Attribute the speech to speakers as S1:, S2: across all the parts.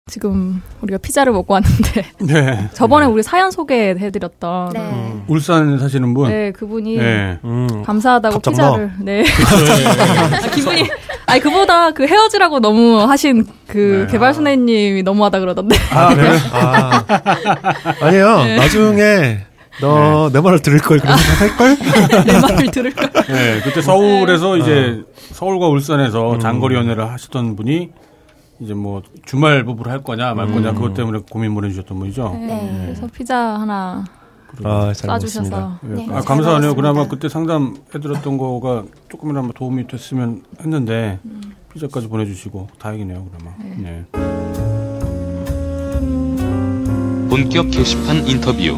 S1: 지금 우리가 피자를 먹고 왔는데
S2: 네.
S1: 저번에 우리 사연 소개해드렸던
S3: 네.
S2: 울산 사시는 분.
S1: 네, 그분이
S2: 네.
S1: 감사하다고
S4: 갑작너.
S1: 피자를 네. 기분이 아니 그보다 그 헤어지라고 너무 하신 그
S2: 네.
S1: 개발소녀님이 너무하다 그러던데.
S4: 아, 그래? 아니에요.
S1: 네.
S4: 나중에 너 내 말을 들을 걸 그런 생각할걸?
S1: 내 말을 들을 걸.
S2: 네, 그때 서울에서 이제 서울과 울산에서 장거리 연애를 하시던 분이 이제 뭐 주말 부부를 할 거냐 말 거냐 그것 때문에 고민 보내주셨던 분이죠.
S1: 네. 그래서 피자 하나
S4: 잘 먹었습니다.
S1: 싸주셔서.
S2: 네.
S3: 네,
S2: 아,
S3: 잘
S2: 감사하네요.
S3: 먹었습니다.
S2: 그나마 그때 상담해드렸던 거가 조금이나마 도움이 됐으면 했는데 피자까지 보내주시고 다행이네요. 그나마. 네.
S5: 본격 게시판 인터뷰.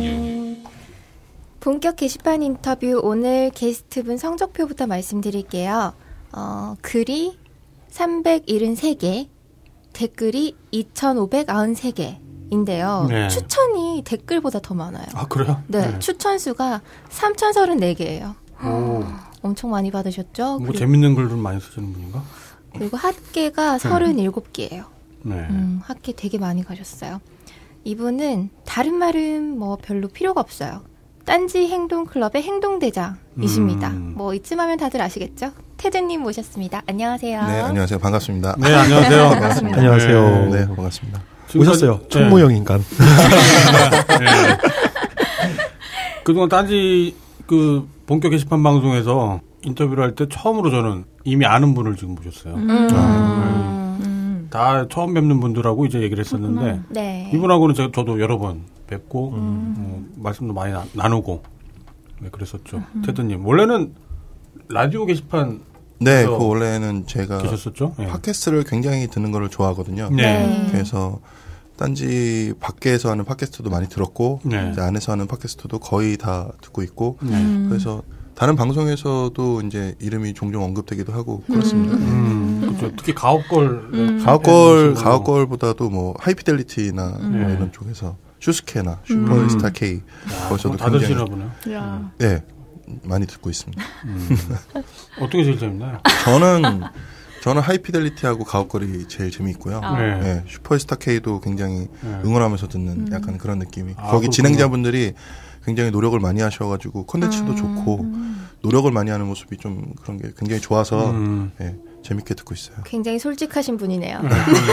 S3: 본격 게시판 인터뷰 오늘 게스트분 성적표부터 말씀드릴게요. 글이 373개, 댓글이 2,593개인데요.
S2: 네.
S3: 추천이 댓글보다 더 많아요.
S2: 아, 그래요?
S3: 네, 추천 수가 3,034개예요.
S2: 오,
S3: 엄청 많이 받으셨죠?
S2: 뭐 재밌는 글을 많이 쓰시는 분인가?
S3: 그리고 핫개가 37개예요.
S2: 네.
S3: 핫개 되게 많이 가셨어요. 이분은 다른 말은 뭐 별로 필요가 없어요. 딴지 행동클럽의 행동대장이십니다. 뭐 이쯤 하면 다들 아시겠죠? 테드님 모셨습니다. 안녕하세요.
S6: 네, 안녕하세요. 반갑습니다.
S2: 네, 안녕하세요.
S3: 반갑습니다.
S4: 안녕하세요.
S6: 네, 반갑습니다.
S4: 오셨어요.
S2: 네.
S4: 총무형 인간.
S2: 네. 그동안 딴지 그 본격 게시판 방송에서 인터뷰를 할 때 처음으로 저는 이미 아는 분을 지금 모셨어요. 다 처음 뵙는 분들하고 이제 얘기를 했었는데
S3: 네.
S2: 이분하고는 저도 여러 번 뵙고 말씀도 많이 나누고 네, 그랬었죠. 테드님 원래는 라디오 게시판
S6: 네, 그 원래는 제가
S2: 계셨었죠? 네.
S6: 팟캐스트를 굉장히 듣는 거를 좋아하거든요.
S2: 네.
S6: 그래서 딴지 밖에서 하는 팟캐스트도 많이 들었고
S2: 네.
S6: 이제 안에서 하는 팟캐스트도 거의 다 듣고 있고 그래서 다른 방송에서도 이제 이름이 종종 언급되기도 하고 그렇습니다.
S2: 그렇죠. 특히 가옥걸
S6: 가옥걸보다도 뭐 하이피델리티나 뭐 이런 쪽에서 슈스케나 슈퍼스타 K 거기서도
S2: 다
S6: 굉장히
S2: 드시나 보네요.
S1: 야.
S6: 네 많이 듣고 있습니다.
S2: 어떻게 제일 재밌나요?
S6: 저는 하이피델리티하고 가옥걸이 제일 재미있고요.
S2: 네.
S6: 네, 슈퍼스타 K도 굉장히 응원하면서 듣는 약간 그런 느낌이.
S2: 아,
S6: 거기
S2: 그렇구나.
S6: 진행자분들이 굉장히 노력을 많이 하셔가지고 콘텐츠도 좋고 노력을 많이 하는 모습이 좀 그런 게 굉장히 좋아서 네, 재밌게 듣고 있어요.
S3: 굉장히 솔직하신 분이네요.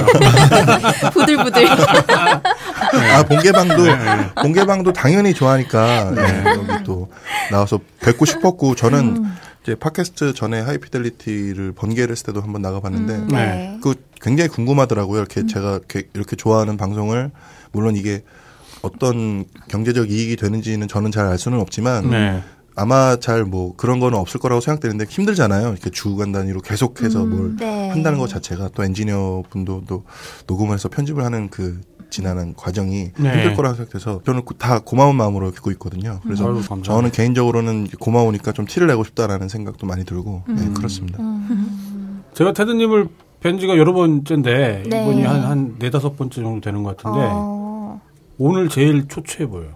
S3: 부들부들.
S6: 아 본개방도 당연히 좋아하니까 네, 여기 또 나와서 뵙고 싶었고 저는 이제 팟캐스트 전에 하이피델리티를 번개를 했을 때도 한번 나가봤는데
S3: 네.
S6: 그 굉장히 궁금하더라고요. 이렇게 제가 이렇게 좋아하는 방송을 물론 이게 어떤 경제적 이익이 되는지는 저는 잘 알 수는 없지만
S2: 네.
S6: 아마 잘 뭐 그런 거는 없을 거라고 생각되는데 힘들잖아요. 이렇게 주간 단위로 계속해서 뭘
S3: 네.
S6: 한다는 것 자체가 또 엔지니어 분도 또 녹음을 해서 편집을 하는 그 지난한 과정이
S2: 네.
S6: 힘들 거라고 생각해서 저는 다 고마운 마음으로 듣고 있거든요. 그래서
S2: 아유, 감사합니다.
S6: 저는 개인적으로는 고마우니까 좀 티를 내고 싶다라는 생각도 많이 들고 네, 그렇습니다.
S2: 제가 테드님을 뵌 지가 여러 번째인데
S3: 네.
S2: 이번이 한 4-5번째 정도 되는 것 같은데 오늘 제일 초췌해 보여요.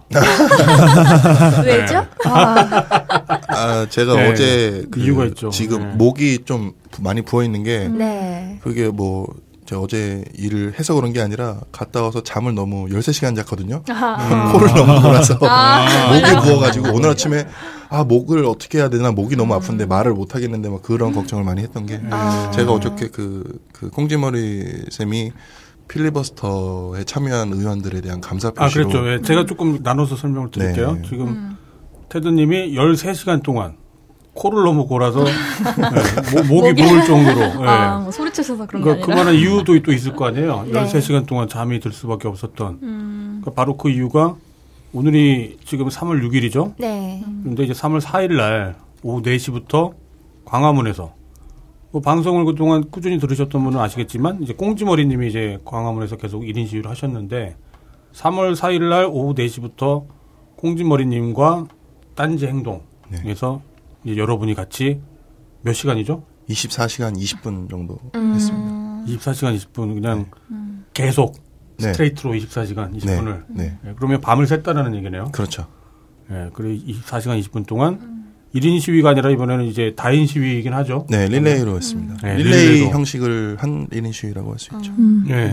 S3: 왜죠?
S6: 아 제가
S2: 네.
S6: 어제
S2: 그 이유가 있죠.
S6: 지금
S2: 네.
S6: 목이 좀 많이 부어 있는 게
S3: 네.
S6: 그게 뭐 제가 어제 일을 해서 그런 게 아니라 갔다 와서 잠을 너무 13시간 잤거든요. 코를 너무 골아서 목이 부어가지고 오늘 아침에 목을 어떻게 해야 되나 목이 너무 아픈데 말을 못 하겠는데 막 그런 걱정을 많이 했던 게 제가 어저께 그 콩지머리 쌤이 필리버스터에 참여한 의원들에 대한 감사 표시로
S2: 그랬죠. 예, 제가 조금 나눠서 설명을 드릴게요.
S6: 네.
S2: 지금 테드님이 13시간 동안 코를 너무 골아서 목이 부을 정도로
S1: 뭐 소리치셔서 그런 게
S2: 그러니까
S1: 아니라.
S2: 그만한 이유도 또 있을 거 아니에요.
S3: 네.
S2: 13시간 동안 잠이 들 수밖에 없었던. 그러니까 바로 그 이유가 오늘이 지금 3월 6일이죠.
S3: 네.
S2: 그런데 이제 3월 4일 날 오후 4시부터 광화문에서 뭐 방송을 그동안 꾸준히 들으셨던 분은 아시겠지만 이제 꽁지머리님이 이제 광화문에서 계속 1인 시위를 하셨는데 3월 4일 날 오후 4시부터 꽁지머리님과 딴지 행동에서 이제 여러분이 같이 몇 시간이죠?
S6: 24시간 20분 정도 했습니다.
S2: 24시간 20분 그냥 계속
S6: 네.
S2: 스트레이트로 24시간 20분을
S6: 네.
S2: 그러면 밤을 샜다라는 얘기네요.
S6: 그렇죠.
S2: 그리고 24시간 20분 동안 1인 시위가 아니라 이번에는 이제 다인 시위이긴 하죠.
S6: 네, 릴레이로 했습니다.
S2: 네,
S6: 릴레이
S2: 릴레이로.
S6: 형식을 한 1인 시위라고 할 수 있죠.
S2: 네.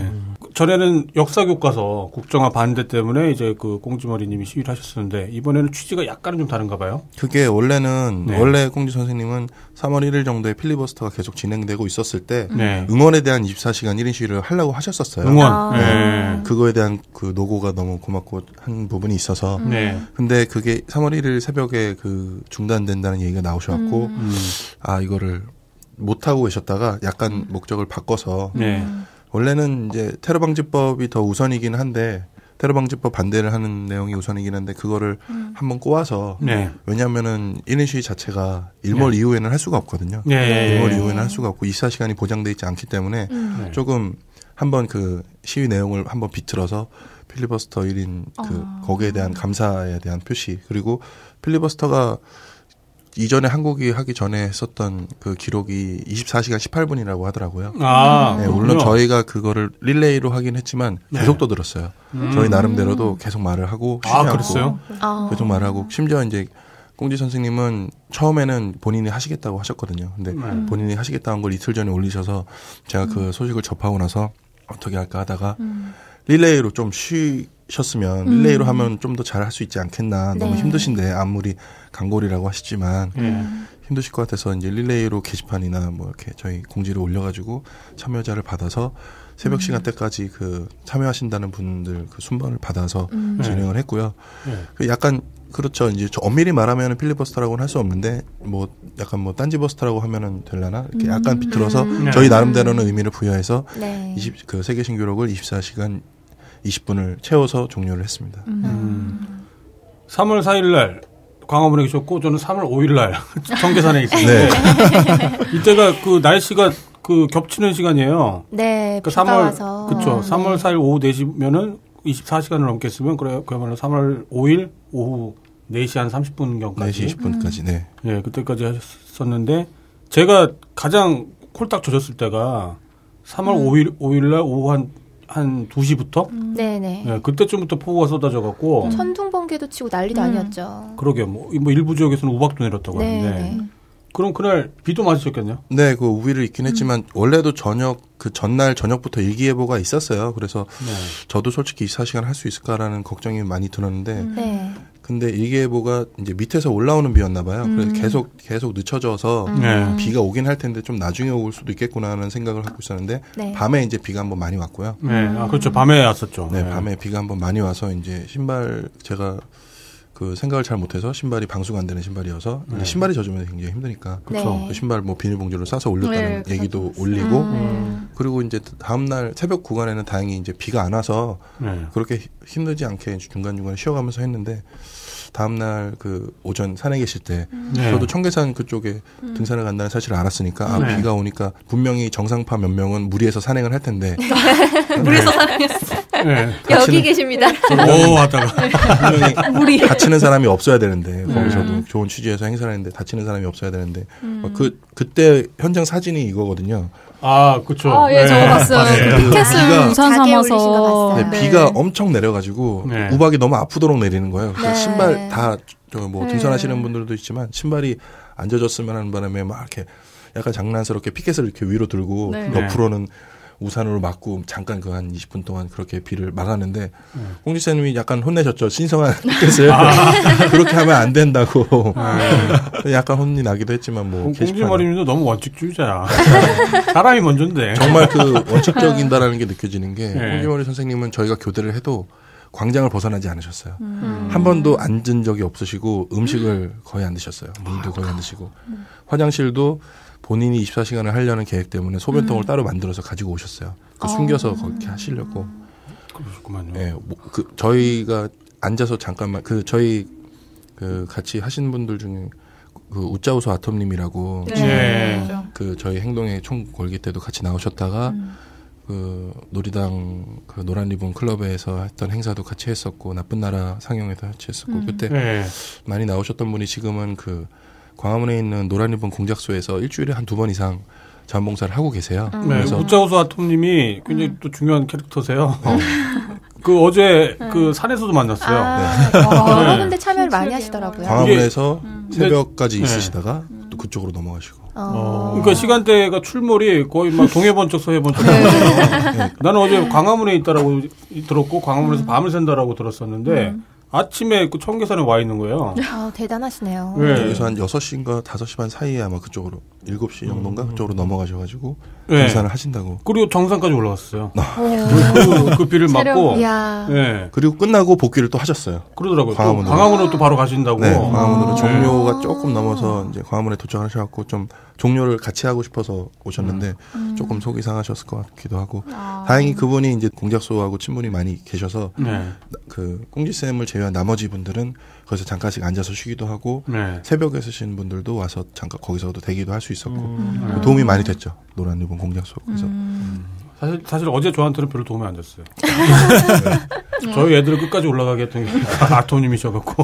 S2: 전에는 역사 교과서 국정화 반대 때문에 이제 그 꽁지머리님이 시위를 하셨었는데 이번에는 취지가 약간은 좀 다른가 봐요.
S6: 그게 원래는
S2: 네.
S6: 원래 꽁지 선생님은 3월 1일 정도에 필리버스터가 계속 진행되고 있었을 때
S2: 네.
S6: 응원에 대한 24시간 1인 시위를 하려고 하셨었어요.
S2: 응원.
S6: 네. 그거에 대한 그 노고가 너무 고맙고 한 부분이 있어서.
S2: 네.
S6: 근데 그게 3월 1일 새벽에 그 중단된다는 얘기가 나오셔갖고 아 이거를 못 하고 계셨다가 약간 목적을 바꿔서
S2: 네.
S6: 원래는 이제 테러방지법이 더 우선이긴 한데 테러방지법 반대를 하는 내용이 우선이긴 한데 그거를 한번 꼬아서
S2: 네.
S6: 왜냐하면은 1인 시위 자체가 일몰 이후에는 할 수가 없거든요.
S2: 네.
S6: 일몰 이후에는 할 수가 없고 24시간이 보장돼 있지 않기 때문에 조금 한번 그 시위 내용을 한번 비틀어서 필리버스터 1인 그 거기에 대한 감사에 대한 표시 그리고 필리버스터가 이전에 한국이 하기 전에 했었던 그 기록이 24시간 18분이라고 하더라고요.
S2: 아,
S6: 네, 물론 저희가 그거를 릴레이로 하긴 했지만 계속 떠들었어요. 저희 나름대로도 계속 말을 하고 쉬지 않고
S2: 그랬어요?
S6: 계속 말을 하고 심지어 이제 꽁지 선생님은 처음에는 본인이 하시겠다고 하셨거든요. 근데 본인이 하시겠다는 걸 이틀 전에 올리셔서 제가 그 소식을 접하고 나서 어떻게 할까 하다가 릴레이로 좀 쉬셨으면 릴레이로 하면 좀 더 잘할 수 있지 않겠나. 너무 힘드신데 아무리 강골이라고 하시지만 힘드실 것 같아서 이제 릴레이로 게시판이나 뭐 이렇게 저희 공지를 올려가지고 참여자를 받아서 새벽 시간대까지 그 참여하신다는 분들 그 순번을 받아서 진행을 했고요. 그 약간 그렇죠. 이제 엄밀히 말하면 필리버스터라고는 할 수 없는데 뭐 약간 뭐 딴지버스터라고 하면은 되려나 이렇게 약간 비틀어서 저희 나름대로는 의미를 부여해서 그 세계 신기록을 24시간 20분을 채워서 종료를 했습니다.
S2: 3월 4일 날 광화문에 계셨고 저는 3월 5일 날 청계산에 있었는데 이때가 그 날씨가 그 겹치는 시간이에요.
S3: 네,
S2: 그러니까
S3: 비가
S2: 3월
S3: 와서.
S2: 그렇죠. 3월 4일 오후 4시면은 24시간을 넘겠으면 그야말로 3월 5일 오후 4시 한 30분경까지
S6: 4시 20분까지 네.
S2: 예, 그때까지 하셨었는데 제가 가장 콜딱 젖었을 때가 3월 5일 날 오후 한 2시부터
S3: 네네.
S2: 예, 그때쯤부터 폭우가 쏟아져 갖고
S3: 천둥 번개도 치고 난리도 아니었죠.
S2: 그러게 뭐 일부 지역에서는 우박도 내렸다고 하는데
S3: 네.
S2: 그럼 그날 비도 맞으셨겠네요?
S6: 네, 그 우위를 있긴 했지만 원래도 그 전날 저녁부터 일기예보가 있었어요. 그래서 저도 솔직히 24시간 할 수 있을까라는 걱정이 많이 들었는데
S3: 네.
S6: 근데 일기예보가 이제 밑에서 올라오는 비였나 봐요. 그래서 계속 늦춰져서 비가 오긴 할 텐데 좀 나중에 올 수도 있겠구나 하는 생각을 하고 있었는데
S3: 네.
S6: 밤에 이제 비가 한번 많이 왔고요.
S2: 네, 그렇죠. 밤에 왔었죠.
S6: 네, 밤에 비가 한번 많이 와서 이제 신발 제가 그 생각을 잘 못해서 신발이 방수가 안 되는 신발이어서 이제 신발이 젖으면 굉장히 힘드니까
S3: 네.
S6: 그 신발 뭐 비닐봉지로 싸서 올렸다는 얘기도 올리고 그리고 이제 다음 날 새벽 구간에는 다행히 이제 비가 안 와서 그렇게 힘들지 않게 중간중간 쉬어가면서 했는데 다음 날 그 오전 산에 계실 때 저도 청계산 그쪽에 등산을 간다는 사실을 알았으니까 비가 오니까 분명히 정상파 몇 명은 무리해서 산행을 할 텐데
S1: 무리해서 산행했어요.
S2: 네.
S3: 여기 계십니다.
S2: 오 하다가
S6: 분명히 다치는 사람이 없어야 되는데 거기서도 좋은 취지에서 행사를 했는데 다치는 사람이 없어야 되는데 그때 현장 사진이 이거거든요.
S2: 아, 그렇죠.
S1: 아, 예, 저거 봤어요. 그 피켓을 우산 삼아서.
S6: 네, 비가 엄청 내려가지고 우박이 너무 아프도록 내리는 거예요. 그래서 신발 다 뭐 등산하시는 분들도 있지만 신발이 안 젖었으면 하는 바람에 막 이렇게 약간 장난스럽게 피켓을 이렇게 위로 들고 옆으로는 우산으로 막고 잠깐 그 한 20분 동안 그렇게 비를 막았는데 꽁지쌤이 약간 혼내셨죠. 신성한 피켓을 그렇게 하면 안 된다고 약간 혼이 나기도 했지만 뭐
S2: 꽁지머리님도 너무 원칙주의자야. 사람이 먼저인데
S6: 정말 그 원칙적인다라는 게 느껴지는 게 꽁지머리 선생님은 저희가 교대를 해도 광장을 벗어나지 않으셨어요. 한 번도 앉은 적이 없으시고 음식을 거의 안 드셨어요. 물도 거의 안 드시고 화장실도 본인이 24시간을 하려는 계획 때문에 소변통을 따로 만들어서 가지고 오셨어요. 그 숨겨서 그렇게 하시려고.
S2: 그러셨구만요.
S6: 네, 저희가 앉아서 잠깐만 저희 같이 하신 분들 중에 그 우짜우소 아톰님이라고 그 저희 행동의 총 걸기 때도 같이 나오셨다가 그 놀이당 그 노란 리본 클럽에서 했던 행사도 같이 했었고 나쁜 나라 상영에도 같이 했었고 그때 많이 나오셨던 분이 지금은 그 광화문에 있는 노란 리본 공작소에서 일주일에 한 2번 이상 자원봉사를 하고 계세요.
S2: 그래서 우짜우소 아톰님이 굉장히 또 중요한 캐릭터세요. 그 어제 그 산에서도 만났어요.
S3: 여러 군데 참여를 많이 하시더라고요.
S6: 광화문에서 새벽까지 있으시다가 또 그쪽으로 넘어가시고.
S2: 그러니까 시간대가 출몰이 거의 막 동해번쩍 서해번쩍. 나는 어제 광화문에 있다라고 들었고 광화문에서 밤을 샌다라고 들었었는데 아침에 그 청계산에 와 있는 거예요.
S3: 대단하시네요.
S2: 네.
S6: 여기서 한 6시인가 5시 반 사이에 아마 그쪽으로 7시 정도인가 그쪽으로 넘어가셔가지고
S2: 네.
S6: 등산을 하신다고.
S2: 그리고 정상까지 올라갔어요. 그 비를 맞고. 네.
S6: 그리고 끝나고 복귀를 또 하셨어요.
S2: 그러더라고요.
S6: 광화문으로.
S2: 광화문으로 또 바로 가신다고.
S6: 네, 광화문으로 종료가 조금 넘어서 이제 광화문에 도착하셔갖고 좀 종료를 같이 하고 싶어서 오셨는데 조금 속이 상하셨을 것 같기도 하고. 다행히 그분이 이제 공작소하고 친분이 많이 계셔서 그 꽁지쌤을 제외한 나머지 분들은 거기서 잠깐씩 앉아서 쉬기도 하고 새벽에 쓰시는 분들도 와서 잠깐 거기서도 대기도 할 수 있었고 도움이 많이 됐죠. 노란리본 공작소에서.
S2: 사실 어제 저한테는 별로 도움이 안 됐어요. 저희 애들을 끝까지 올라가게 했던 게 아토님이셔갖고.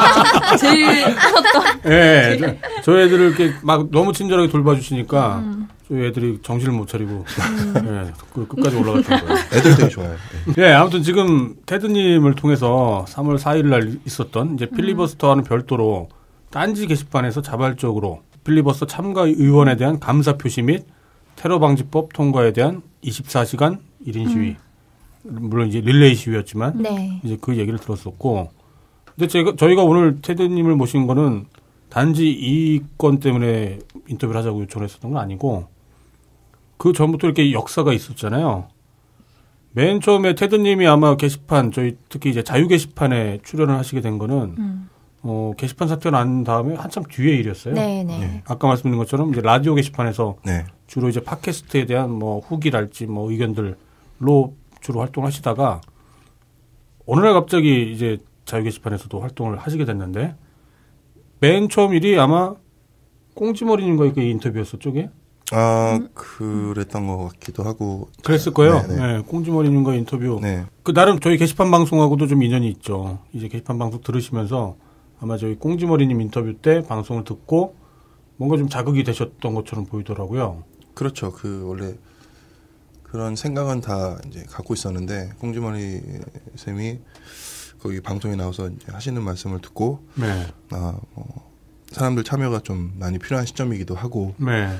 S1: 제일 무섭던.
S2: 네, 저희 애들을 이렇게 막 너무 친절하게 돌봐주시니까 저희 애들이 정신을 못 차리고 네, 끝까지 올라갔던 거예요.
S6: 애들 되게 좋아요.
S2: 네, 아무튼 지금 테드님을 통해서 3월 4일 날 있었던 이제 필리버스터와는 별도로 딴지 게시판에서 자발적으로 필리버스터 참가 의원에 대한 감사 표시 및 테러 방지법 통과에 대한 24시간 1인 시위. 물론 이제 릴레이 시위였지만 이제 그 얘기를 들었었고. 근데 저희가 오늘 테드님을 모신 거는 단지 이 건 때문에 인터뷰를 하자고 요청을 했었던 건 아니고 그 전부터 이렇게 역사가 있었잖아요. 맨 처음에 테드님이 아마 게시판 저희 특히 이제 자유 게시판에 출연을 하시게 된 거는 게시판 사태가 난 다음에 한참 뒤의 일이었어요.
S3: 네.
S2: 아까 말씀드린 것처럼 이제 라디오 게시판에서
S6: 네.
S2: 주로 이제 팟캐스트에 대한 뭐 후기랄지 뭐 의견들로 주로 활동하시다가 어느 날 갑자기 이제 자유 게시판에서도 활동을 하시게 됐는데 맨 처음 일이 아마 꽁지머리님과의 그 인터뷰였었죠, 게?
S6: 그랬던 것 같기도 하고.
S2: 그랬을 거예요. 네, 꽁지머리님과 인터뷰.
S6: 네.
S2: 그 나름 저희 게시판 방송하고도 좀 인연이 있죠. 이제 게시판 방송 들으시면서 아마 저희 꽁지머리님 인터뷰 때 방송을 듣고 뭔가 좀 자극이 되셨던 것처럼 보이더라고요.
S6: 그렇죠. 원래 그런 생각은 다 이제 갖고 있었는데 꽁지머리 쌤이 거기 방송에 나와서 이제 하시는 말씀을 듣고 사람들 참여가 좀 많이 필요한 시점이기도 하고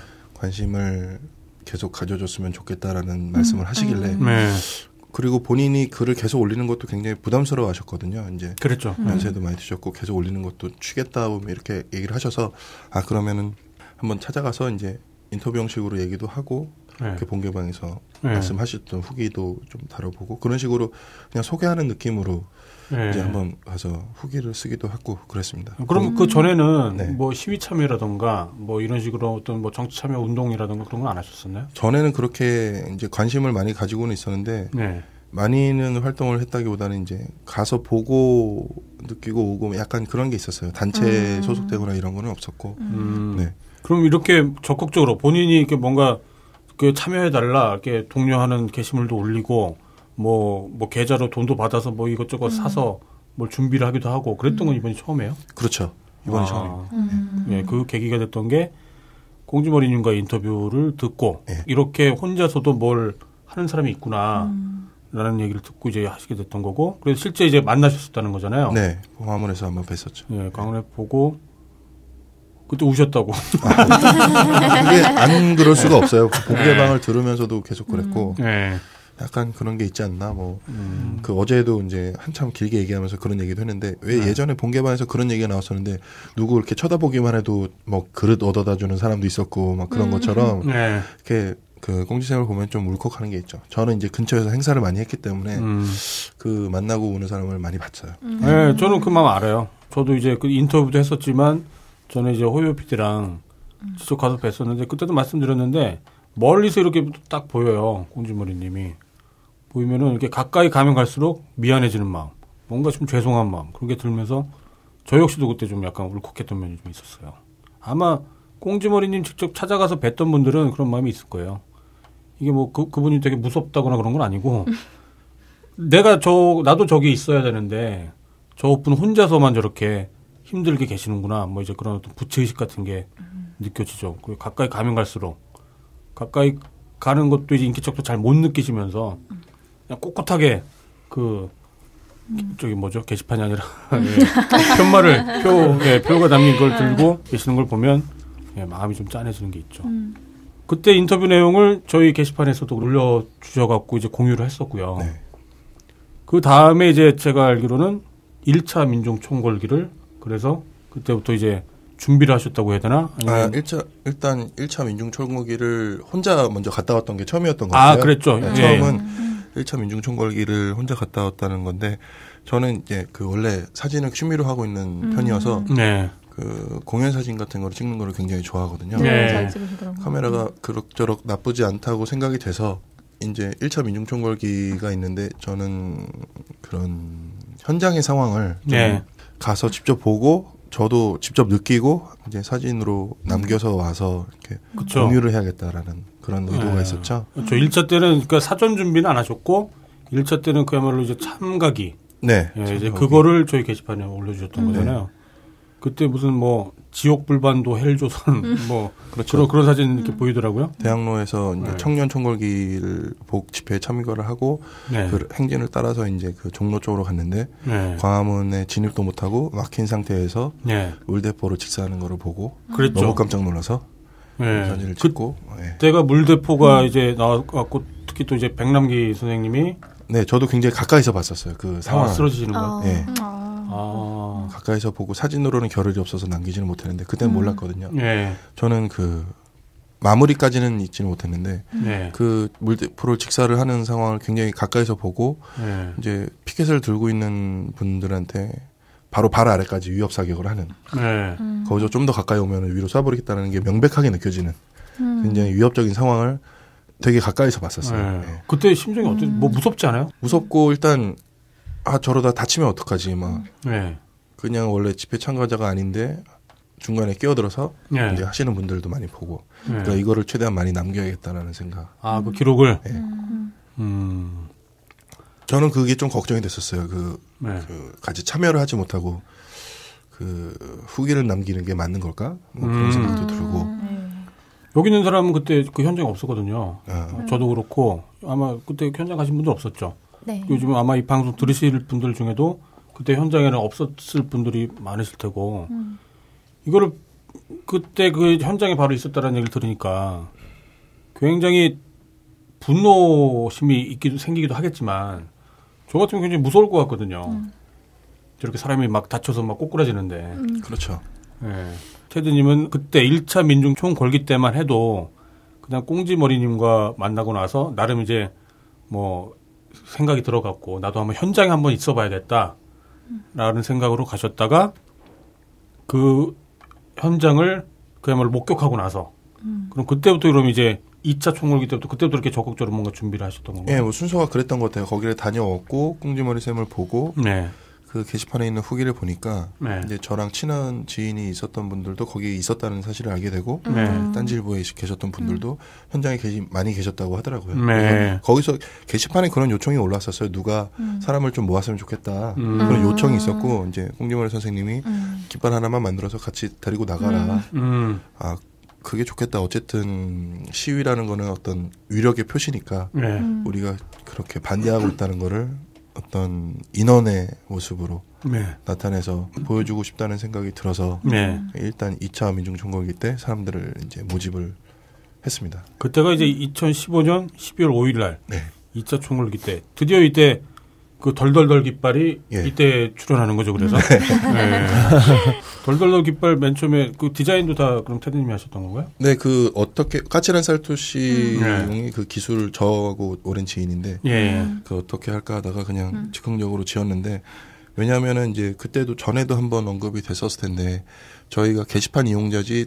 S6: 관심을 계속 가져줬으면 좋겠다라는 말씀을 하시길래 그리고 본인이 글을 계속 올리는 것도 굉장히 부담스러워 하셨거든요. 이제
S2: 그렇죠.
S6: 연세도 많이 드셨고 계속 올리는 것도 취겠다 이렇게 얘기를 하셔서 그러면은 한번 찾아가서 이제 인터뷰 형식으로 얘기도 하고 이렇게 본개방에서 말씀하셨던 후기도 좀 다뤄보고 그런 식으로 그냥 소개하는 느낌으로 이제 한번 가서 후기를 쓰기도 하고 그랬습니다.
S2: 그럼 그 전에는 뭐 시위 참여라던가 뭐 이런 식으로 어떤 뭐 정치 참여 운동이라던가 그런 건 안 하셨었나요?
S6: 전에는 그렇게 이제 관심을 많이 가지고는 있었는데 많이는 활동을 했다기보다는 이제 가서 보고 느끼고 오고 약간 그런 게 있었어요. 단체에 소속되거나 이런 거는 없었고.
S2: 그럼 이렇게 적극적으로 본인이 이렇게 뭔가 그 참여해달라 이렇게 독려하는 게시물도 올리고 뭐 계좌로 돈도 받아서 뭐 이것저것 사서 뭘 준비를 하기도 하고 그랬던 건 이번이 처음이에요?
S6: 그렇죠. 이번이 처음입니다.
S2: 예, 그 계기가 됐던 게 꽁지머리님과 인터뷰를 듣고 이렇게 혼자서도 뭘 하는 사람이 있구나. 라는 얘기를 듣고 이제 하시게 됐던 거고 그래서 실제 이제 만나셨었다는 거잖아요.
S6: 네. 광화문에서 한번 뵀었죠.
S2: 예, 광화문에 보고 그때 우셨다고.
S6: 그게 안 그럴 수가 없어요. 본개방을 들으면서도 계속 그랬고 약간 그런 게 있지 않나 그 어제도 이제 한참 길게 얘기하면서 그런 얘기도 했는데 왜 예전에 본개방에서 그런 얘기가 나왔었는데 누구 이렇게 쳐다보기만 해도 뭐 그릇 얻어다 주는 사람도 있었고 막 그런 것처럼 이렇게 그 꽁지쌤을 보면 좀 울컥하는 게 있죠. 저는 이제 근처에서 행사를 많이 했기 때문에 그 만나고 오는 사람을 많이 봤어요.
S2: 네, 저는 그 마음 알아요. 저도 이제 그 인터뷰도 했었지만 저는 이제 호요 PD랑 직접 가서 뵀었는데 그때도 말씀드렸는데 멀리서 이렇게 딱 보여요. 꽁지머리님이 보이면은 이렇게 가까이 가면 갈수록 미안해지는 마음, 뭔가 좀 죄송한 마음 그런 게 들면서 저 역시도 그때 좀 약간 울컥했던 면이 좀 있었어요. 아마 꽁지머리님 직접 찾아가서 뵀던 분들은 그런 마음이 있을 거예요. 이게 뭐 그분이 되게 무섭다거나 그런 건 아니고 나도 저기 있어야 되는데 저분 혼자서만 저렇게 힘들게 계시는구나. 뭐 이제 그런 어떤 부채의식 같은 게 느껴지죠. 그리고 가까이 가면 갈수록 가까이 가는 것도 이제 인기척도 잘 못 느끼시면서 그냥 꼿꼿하게 저기 뭐죠? 게시판이 아니라 편말을 표가 담긴 걸 들고 계시는 걸 보면 예, 마음이 좀 짠해지는 게 있죠. 그때 인터뷰 내용을 저희 게시판에서도 올려주셔갖고 이제 공유를 했었고요.
S6: 네.
S2: 그 다음에 이제 제가 알기로는 1차 민중 총궐기를 그래서 그때부터 이제 준비를 하셨다고 해야 되나?
S6: 아니면 일단 1차 민중 총궐기를 혼자 먼저 갔다 왔던 게 처음이었던 것 같아요.
S2: 아, 그랬죠.
S6: 네,
S2: 예.
S6: 처음은 1차 민중 총궐기를 혼자 갔다 왔다는 건데 저는 이제 그 원래 사진을 취미로 하고 있는 편이어서
S2: 네.
S6: 그 공연 사진 같은 거를 찍는 거를 굉장히 좋아하거든요.
S2: 네.
S1: 잘 찍으시더라고요.
S6: 카메라가 그럭저럭 나쁘지 않다고 생각이 돼서 이제 1차 민중 총궐기가 있는데 저는 그런 현장의 상황을 좀
S2: 네.
S6: 가서 직접 보고 저도 직접 느끼고 이제 사진으로 남겨서 와서 이렇게
S2: 그쵸.
S6: 공유를 해야겠다라는 그런 의도가
S2: 네.
S6: 있었죠.
S2: 그렇죠. 1차 때는 그러니까 사전 준비는 안 하셨고 1차 때는 그야말로 이제 참가기.
S6: 네.
S2: 예, 이제
S6: 참가기.
S2: 그거를 저희 게시판에 올려주셨던 거잖아요. 그때 무슨 뭐 지옥 불반도 헬조선 뭐
S6: 그렇죠.
S2: 그런 사진 이렇게 보이더라고요.
S6: 대학로에서 이제
S2: 네.
S6: 청년 총궐기를 복 집회에 참가를 하고
S2: 네.
S6: 그 행진을 따라서 이제 그 종로 쪽으로 갔는데
S2: 네.
S6: 광화문에 진입도 못하고 막힌 상태에서
S2: 네.
S6: 물대포로 직사하는 거를 보고
S2: 그랬죠.
S6: 너무 깜짝 놀라서
S2: 네.
S6: 사진을 찍고 네.
S2: 그때가 물대포가 이제 나왔고 특히 또 이제 백남기 선생님이
S6: 네, 저도 굉장히 가까이서 봤었어요. 그 상황.
S2: 쓰러지시는 거.
S6: 네.
S2: 아.
S6: 가까이서 보고 사진으로는 겨를이 없어서 남기지는 못했는데 그때는 몰랐거든요.
S2: 네.
S6: 저는 그 마무리까지는 있지는 못했는데
S2: 네.
S6: 그 물대포를 직사를 하는 상황을 굉장히 가까이서 보고
S2: 네.
S6: 이제 피켓을 들고 있는 분들한테 바로 발 아래까지 위협 사격을 하는
S2: 네.
S6: 거기서 좀 더 가까이 오면 위로 쏴버리겠다는 게 명백하게 느껴지는 굉장히 위협적인 상황을 되게 가까이서 봤었어요.
S2: 네.
S6: 네.
S2: 그때 심정이 어때? 뭐 무섭지 않아요?
S6: 무섭고 일단 저러다 다치면 어떡하지 막
S2: 네.
S6: 그냥 원래 집회 참가자가 아닌데 중간에 끼어들어서
S2: 네.
S6: 이제 하시는 분들도 많이 보고
S2: 네.
S6: 그러니까 이거를 최대한 많이 남겨야겠다라는 생각.
S2: 그 기록을.
S6: 네.
S2: 음.
S6: 저는 그게 좀 걱정이 됐었어요.
S2: 네.
S6: 같이 참여를 하지 못하고 그 후기를 남기는 게 맞는 걸까? 뭐 그런 생각도 들고.
S2: 여기 있는 사람은 그때 그 현장에 없었거든요.
S6: 아,
S2: 저도 그렇고 아마 그때 현장 가신 분들 없었죠.
S3: 네.
S2: 요즘 아마 이 방송 들으실 분들 중에도 그때 현장에는 없었을 분들이 많으실 테고 이거를 그때 그 현장에 바로 있었다는 얘기를 들으니까 굉장히 분노심이 생기기도 하겠지만 저 같으면 굉장히 무서울 것 같거든요. 저렇게 사람이 막 다쳐서 막 꼬꾸라지는데.
S6: 그렇죠.
S2: 예. 테드님은 그때 1차 민중 총궐기 때만 해도 그냥 꽁지머리님과 만나고 나서 나름 이제 뭐 생각이 들어갔고 나도 한번 현장에 한번 있어봐야겠다라는 생각으로 가셨다가 그 현장을 그야말로 목격하고 나서 그럼 그때부터 그럼 이제 2차 총궐기 그때부터 이렇게 적극적으로 뭔가 준비를 하셨던 건가요?
S6: 예, 뭐 순서가 그랬던 것 같아요. 거기를 다녀왔고 꽁지머리 쌤을 보고
S2: 네.
S6: 그 게시판에 있는 후기를 보니까
S2: 네.
S6: 이제 저랑 친한 지인이 있었던 분들도 거기에 있었다는 사실을 알게 되고
S2: 네.
S6: 딴지일보에 계셨던 분들도 현장에 많이 계셨다고 하더라고요.
S2: 네.
S6: 거기서 게시판에 그런 요청이 올랐었어요. 누가 사람을 좀 모았으면 좋겠다. 그런 요청이 있었고 이제 꽁지머리 선생님이 깃발 하나만 만들어서 같이 데리고 나가라. 아 그게 좋겠다. 어쨌든 시위라는 거는 어떤 위력의 표시니까
S2: 네.
S6: 우리가 그렇게 반대하고 있다는 거를 어떤 인원의 모습으로
S2: 네.
S6: 나타내서 보여주고 싶다는 생각이 들어서
S2: 네.
S6: 일단 2차 민중총궐기 때 사람들을 이제 모집을 했습니다.
S2: 그때가 이제 2015년 12월 5일 날
S6: 네.
S2: 2차 총궐기 때 드디어 이때 그 덜덜덜 깃발이
S6: 예.
S2: 이때 출연하는 거죠. 그래서 네. 덜덜덜 깃발 맨 처음에 그 디자인도 다 그럼 테드님이 하셨던 건가요?
S6: 네, 그 어떻게 까칠한 살토시용이
S2: 네.
S6: 그 기술 저하고 오랜 지인인데
S2: 예.
S6: 그 어떻게 할까 하다가 그냥 즉흥적으로 지었는데 왜냐하면은 이제 그때도 전에도 한번 언급이 됐었을 텐데 저희가 게시판 이용자지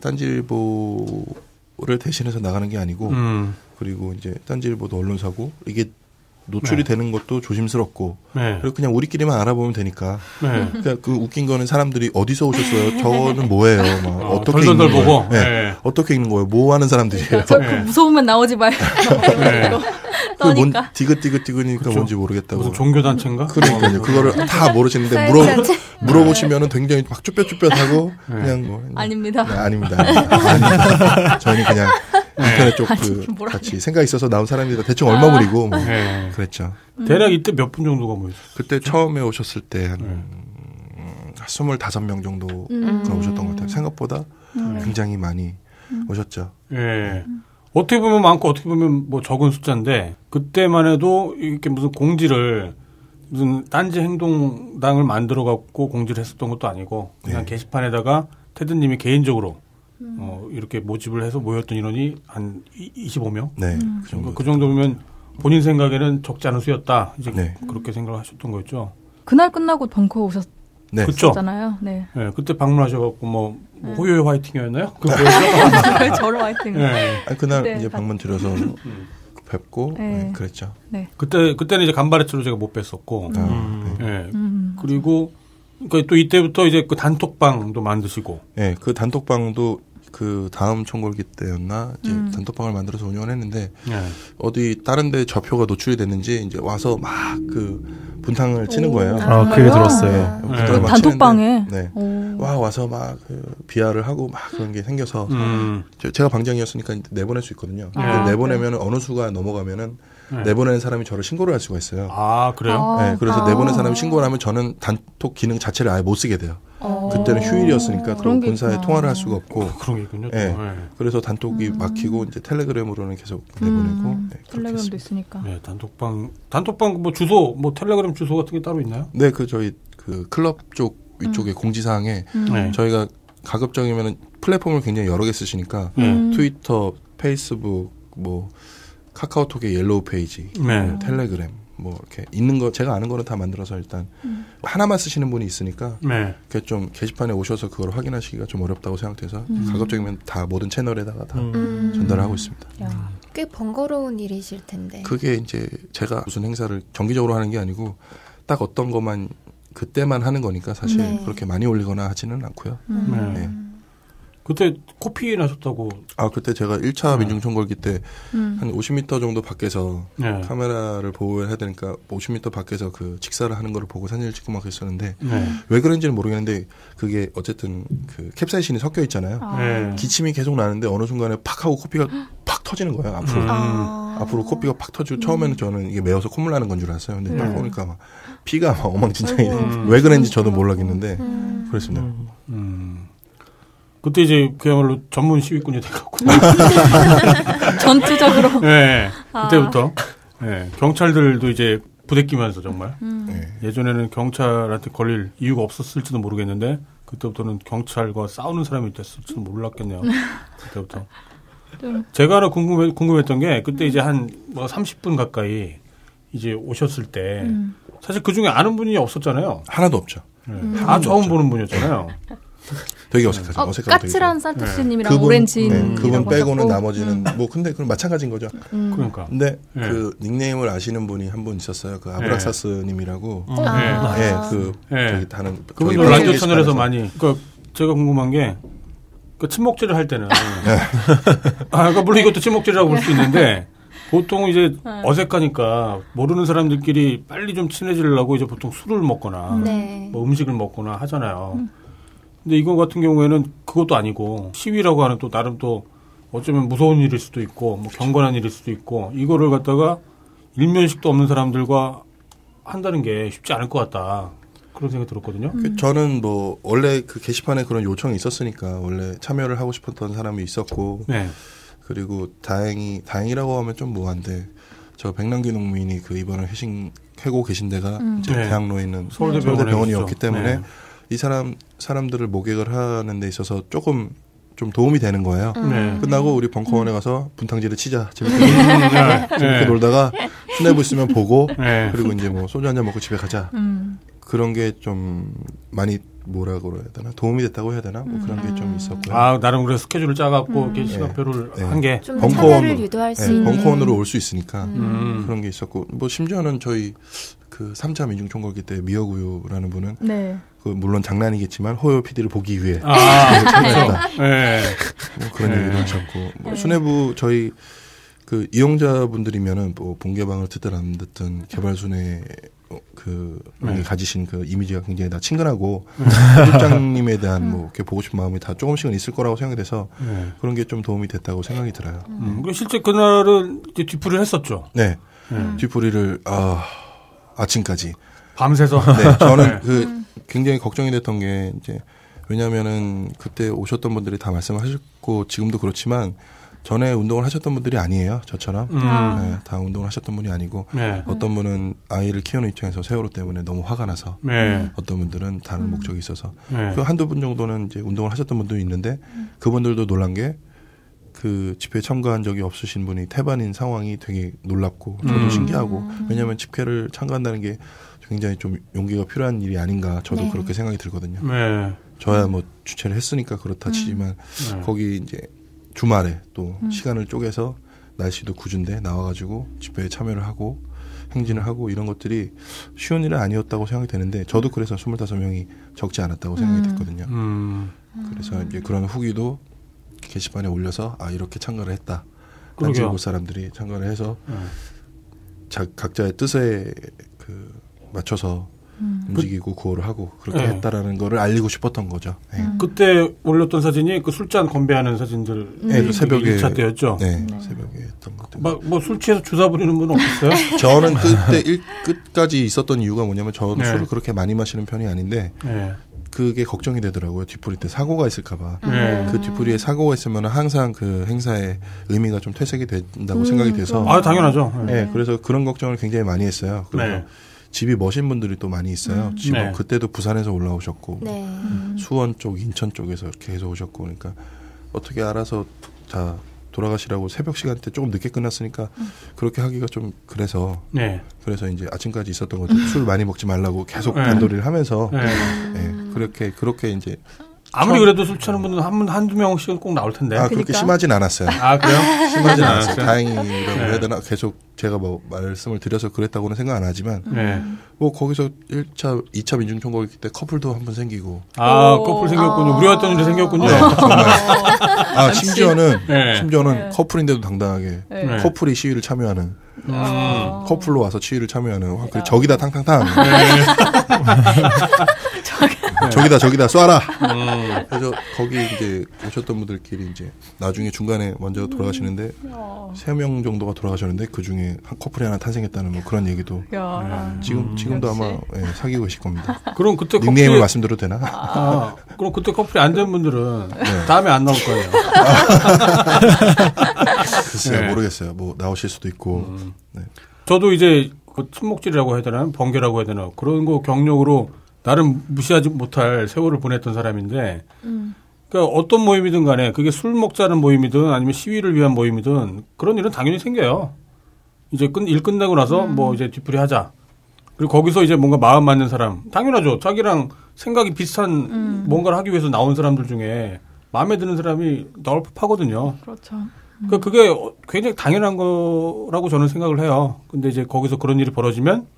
S6: 딴지일보를 대신해서 나가는 게 아니고 그리고 이제 딴지일보도 언론사고 이게 노출이
S2: 네.
S6: 되는 것도 조심스럽고
S2: 네.
S6: 그리고 그냥 우리끼리만 알아보면 되니까
S2: 네.
S6: 그러니까 그 웃긴 거는 사람들이 어디서 오셨어요? 저는 뭐예요? 막 어떻게
S2: 덜덜덜
S6: 읽는 거예요?
S2: 보고.
S6: 네.
S2: 네.
S6: 어떻게 읽는 거예요? 뭐 하는 사람들이에요?
S1: 저
S2: 네.
S1: 무서우면 나오지 마요.
S2: 네.
S1: 떠니까.
S6: 디귿디귿디귿이니까
S2: 그쵸.
S6: 뭔지 모르겠다고.
S2: 무슨 종교단체인가?
S6: 그러니까요. 그거를 다 모르시는데
S3: 사회단체.
S6: 물어보시면은 굉장히 막 쭈뼛쭈뼛하고 그냥 뭐
S1: 아닙니다.
S6: 네, 아닙니다. 아닙니다. 저희는 그냥 인터넷 쪽
S1: 뭐라
S6: 같이 생각 있어서 나온 사람이라 대충 얼마물이고 뭐
S2: 네.
S6: 그랬죠.
S2: 대략 이때 몇 분 정도가 모였어요?
S6: 그때 처음에 오셨을 때 한 25명 정도가 오셨던 것 같아요. 생각보다 굉장히 많이 오셨죠.
S2: 예. 어떻게 보면 많고 어떻게 보면 뭐 적은 숫자인데 그때만 해도 이렇게 무슨 공지를 무슨 딴지 행동당을 만들어 갖고 공지를 했었던 것도 아니고 그냥 게시판에다가 테드님이 개인적으로 이렇게 모집을 해서 모였던 인원이 한 25명.
S6: 네.
S2: 그 정도면 본인 생각에는 적지 않은 수였다. 이제
S6: 네.
S2: 그렇게 생각을 하셨던 거였죠.
S1: 그날 끝나고 벙커
S6: 네.
S2: 그렇죠.
S1: 오셨잖아요. 네.
S2: 네, 그때 방문하셔갖고 뭐 호요의 화이팅이었나요? 그 뭐였죠?
S1: 저를 화이팅.
S2: 네.
S6: 그날
S1: 네.
S6: 이제 방문 드려서 뵙고
S1: 네.
S6: 그랬죠.
S1: 네.
S2: 그때는 이제 간발의치로 제가 못 뵀었고.
S6: 네.
S2: 네. 그리고 또 이때부터 이제 그 단톡방도 만드시고.
S6: 네, 그 단톡방도 그 다음 총궐기 때였나 이제 단톡방을 만들어서 운영을 했는데 어디 다른데 좌표가 노출이 됐는지 이제 와서 막 그 분탕을 치는 거예요.
S4: 아, 그 얘기 들었어요.
S6: 막
S1: 단톡방에.
S6: 치는데, 네. 와서 막 그 비하를 하고 막 그런 게 생겨서 제가 방장이었으니까 내보낼 수 있거든요. 내보내면 어느 수가 넘어가면은 내보내는 사람이 저를 신고를 할 수가 있어요.
S2: 아, 그래요?
S6: 네, 그래서 내보낸 사람이 신고를 하면 저는 단톡 기능 자체를 아예 못 쓰게 돼요. 그때는 휴일이었으니까 그런 본사에 통화를 할 수가 없고.
S2: 그런 게 있군요.
S6: 네. 그래서 단톡이 막히고 이제 텔레그램으로는 계속 내보내고. 네,
S1: 텔레그램도 있으니까.
S2: 네, 단톡방 뭐 주소, 뭐 텔레그램 주소 같은 게 따로 있나요?
S6: 네, 그 저희 그 클럽 쪽 위쪽에 공지사항에 저희가 가급적이면 플랫폼을 굉장히 여러 개 쓰시니까 트위터, 페이스북, 뭐 카카오톡의 옐로우 페이지, 뭐 텔레그램, 뭐 이렇게 있는 거 제가 아는 거는 다 만들어서 일단 하나만 쓰시는 분이 있으니까 그게 좀 게시판에 오셔서 그걸 확인하시기가 좀 어렵다고 생각돼서 가급적이면 다 모든 채널에다가 다 전달을 하고 있습니다.
S3: 꽤 번거로운 일이실 텐데.
S6: 그게 이제 제가 무슨 행사를 정기적으로 하는 게 아니고 딱 어떤 것만 그때만 하는 거니까 사실 그렇게 많이 올리거나 하지는 않고요. 네.
S2: 그때 코피 나셨다고.
S6: 아, 그때 제가 1차 민중총궐기 때 한 50m 정도 밖에서 카메라를 보호해야 되니까 50m 밖에서 그 직사를 하는 거를 보고 사진을 찍고 막 했었는데 왜 그런지는 모르겠는데 그게 어쨌든 그 캡사이신이 섞여 있잖아요. 기침이 계속 나는데 어느 순간에 팍 하고 코피가 팍 터지는 거예요. 앞으로 코피가 팍 터지고 처음에는 저는 이게 매워서 콧물 나는 건 줄 알았어요. 근데 딱 보니까 막 피가 막 엉망진창이 왜 그랬는지 저도 모르겠는데 그랬습니다.
S2: 그때 이제 그야말로 전문 시위꾼이 돼갖고.
S1: 전투적으로.
S2: 네. 그때부터. 네. 경찰들도 이제 부대끼면서 정말. 예전에는 경찰한테 걸릴 이유가 없었을지도 모르겠는데 그때부터는 경찰과 싸우는 사람이 됐을지도 몰랐겠네요. 그때부터. 제가 하나 궁금했던 게 그때 이제 한 뭐 30분 가까이 이제 오셨을 때 사실 그 중에 아는 분이 없었잖아요.
S6: 하나도 없죠.
S2: 다 처음 보는 분이었잖아요.
S6: 되게 어색하죠.
S1: 까칠한 산토스님이랑 오렌지님.
S6: 그분 빼고는 나머지는 뭐 근데 그건 마찬가지인 거죠.
S2: 그러니까.
S6: 근데 그 닉네임을 아시는 분이 한 분 있었어요. 그 아브락사스님이라고. 저기 다른
S2: 그분도 라디오 채널에서 많이. 그러니까 제가 궁금한 게 그 친목질을 할 때는 그러니까 물론 이것도 친목질이라고 볼 수 있는데. 보통 이제 어색하니까 모르는 사람들끼리 빨리 좀 친해지려고 이제 보통 술을 먹거나 뭐 음식을 먹거나 하잖아요. 근데 이거 같은 경우에는 그것도 아니고 시위라고 하는 또 나름 또 어쩌면 무서운 일일 수도 있고 뭐 경건한 일일 수도 있고 이거를 갖다가 일면식도 없는 사람들과 한다는 게 쉽지 않을 것 같다. 그런 생각이 들었거든요.
S6: 저는 뭐 원래 그 게시판에 그런 요청이 있었으니까 원래 참여를 하고 싶었던 사람이 있었고 그리고 다행이라고 하면 좀 뭐한데 저 백남기 농민이 그 이번에 회고 계신 데가 이제 대학로에 있는 서울대병원이었기 때문에 이 사람들을 모객을 하는 데 있어서 조금 좀 도움이 되는 거예요. 끝나고 우리 벙커원에 가서 분탕질을 치자. 재밌게 놀다가 수뇌부 있으면 보고 그리고 이제 뭐 소주 한잔 먹고 집에 가자. 그런 게 좀 많이 뭐라고 그래야 되나 도움이 됐다고 해야 되나 뭐 그런 게 좀 있었고요.
S2: 아 나름 그래서 스케줄을 짜갖고 이렇게 시간표를 한 게
S3: 좀 참여를 유도할 수 있는
S6: 벙커원으로 올 수 있으니까 그런 게 있었고 뭐 심지어는 저희 그 3차 민중총궐기 때 미어구요라는 분은 그 물론 장난이겠지만 호요 PD를 보기 위해 참여했다. 뭐 그런 얘기도 하셨고 뭐 수뇌부 저희 그 이용자분들이면은 뭐 본개방을 듣든 안 듣든 개발순회 그 가지신 그 이미지가 굉장히 다 친근하고 실장님에 대한 뭐 이렇게 보고 싶은 마음이 다 조금씩은 있을 거라고 생각이 돼서 그런 게 좀 도움이 됐다고 생각이 들어요.
S2: 실제 그날은 이제 뒤풀이를 했었죠.
S6: 네, 뒤풀이를 아침까지
S2: 밤새서.
S6: 네, 저는 그 굉장히 걱정이 됐던 게 이제 왜냐하면은 그때 오셨던 분들이 다 말씀하셨고 지금도 그렇지만 전에 운동을 하셨던 분들이 아니에요. 저처럼. 네, 다 운동을 하셨던 분이 아니고
S2: 네.
S6: 어떤 분은 아이를 키우는 입장에서 세월호 때문에 너무 화가 나서
S2: 네.
S6: 어떤 분들은 다른 목적이 있어서
S2: 네.
S6: 그 한두 분 정도는 이제 운동을 하셨던 분도 있는데 그분들도 놀란 게 그 집회에 참가한 적이 없으신 분이 태반인 상황이 되게 놀랍고 저도 신기하고 왜냐하면 집회를 참가한다는 게 굉장히 좀 용기가 필요한 일이 아닌가 저도
S3: 네.
S6: 그렇게 생각이 들거든요.
S2: 네.
S6: 저야 뭐 주최를 했으니까 그렇다 치지만 거기 이제 주말에 또 시간을 쪼개서 날씨도 궂은데 나와가지고 집회에 참여를 하고 행진을 하고 이런 것들이 쉬운 일은 아니었다고 생각이 되는데 저도 그래서 25명이 적지 않았다고 생각이 됐거든요. 그래서 이제 그런 후기도 게시판에 올려서 아 이렇게 참가를 했다. 단체국 사람들이 참가를 해서 각자의 뜻에 그 맞춰서 움직이고 구호를 하고 그렇게
S2: 네.
S6: 했다라는 거를 알리고 싶었던 거죠. 네.
S2: 그때 올렸던 사진이 그 술잔 건배하는 사진들.
S6: 네, 새벽에
S2: 1차 때였죠.
S6: 네, 새벽에 했던 것들.
S2: 뭐 술 취해서 주사 부리는 분은 없었어요?
S6: 저는 그때 끝까지 있었던 이유가 뭐냐면 저도
S2: 네.
S6: 술을 그렇게 많이 마시는 편이 아닌데
S2: 네.
S6: 그게 걱정이 되더라고요. 뒤풀이 때 사고가 있을까봐.
S2: 네.
S6: 그 뒤풀이에 사고가 있으면 항상 그 행사의 의미가 좀 퇴색이 된다고 생각이 돼서.
S2: 아 당연하죠.
S6: 네, 그래서 그런 걱정을 굉장히 많이 했어요. 그래서
S2: 네.
S6: 집이 머신 분들이 또 많이 있어요. 집은
S2: 네.
S6: 그때도 부산에서 올라오셨고
S3: 네.
S6: 수원 쪽, 인천 쪽에서 이렇게 해서 오셨고 그러니까 어떻게 알아서 다 돌아가시라고 새벽 시간대 조금 늦게 끝났으니까 그렇게 하기가 좀 그래서
S2: 네.
S6: 그래서 이제 아침까지 있었던 것들 술 많이 먹지 말라고 계속
S2: 네.
S6: 단도리를 하면서
S2: 네.
S6: 네, 그렇게 이제
S2: 아무리 그래도 술 취하는 분은 한두 명씩은 꼭 나올 텐데.
S6: 그렇게
S3: 그러니까?
S6: 심하진 않았어요.
S2: 아 그래요?
S6: 심하진 않았어요. 다행이라고
S2: 네.
S6: 해야 되나 계속 제가 뭐 말씀을 드려서 그랬다고는 생각 안 하지만
S2: 네.
S6: 뭐 거기서 1차, 2차 민중총궐기 때 커플도 한 번 생기고
S2: 아 커플 생겼군요. 우리 왔던 일이 생겼군요.
S6: 정말. 심지어는
S2: 네.
S6: 커플인데도 당당하게
S2: 네.
S6: 커플이 시위를 참여하는 커플로 와서 시위를 참여하는 와, 저기다 탕탕탕 저기다 쏴라. 그래서 거기 이제 오셨던 분들끼리 이제 나중에 중간에 먼저 돌아가시는데 3명 정도가 돌아가셨는데 그 중에 한 커플이 하나 탄생했다는 뭐 그런 얘기도 지금도 아마 사귀고 계실 겁니다.
S2: 그럼 그때
S6: 닉네임을 말씀드려도 되나?
S2: 그럼 그때 커플이 안 된 분들은
S6: 네.
S2: 다음에 안 나올 거예요.
S6: 글쎄요,
S2: 네.
S6: 모르겠어요. 뭐 나오실 수도 있고. 네.
S2: 저도 이제 그 침묵질이라고 해야 되나 번개라고 해야 되나 그런 거 경력으로 나름 무시하지 못할 세월을 보냈던 사람인데 그러니까 어떤 모임이든 간에 그게 술 먹자는 모임이든 아니면 시위를 위한 모임이든 그런 일은 당연히 생겨요. 이제 일 끝나고 나서 뭐 이제 뒤풀이 하자. 그리고 거기서 이제 뭔가 마음 맞는 사람 당연하죠. 자기랑 생각이 비슷한 뭔가를 하기 위해서 나온 사람들 중에 마음에 드는 사람이 나올 법하거든요.
S1: 그렇죠.
S2: 그러니까 그게 굉장히 당연한 거라고 저는 생각을 해요. 근데 이제 거기서 그런 일이 벌어지면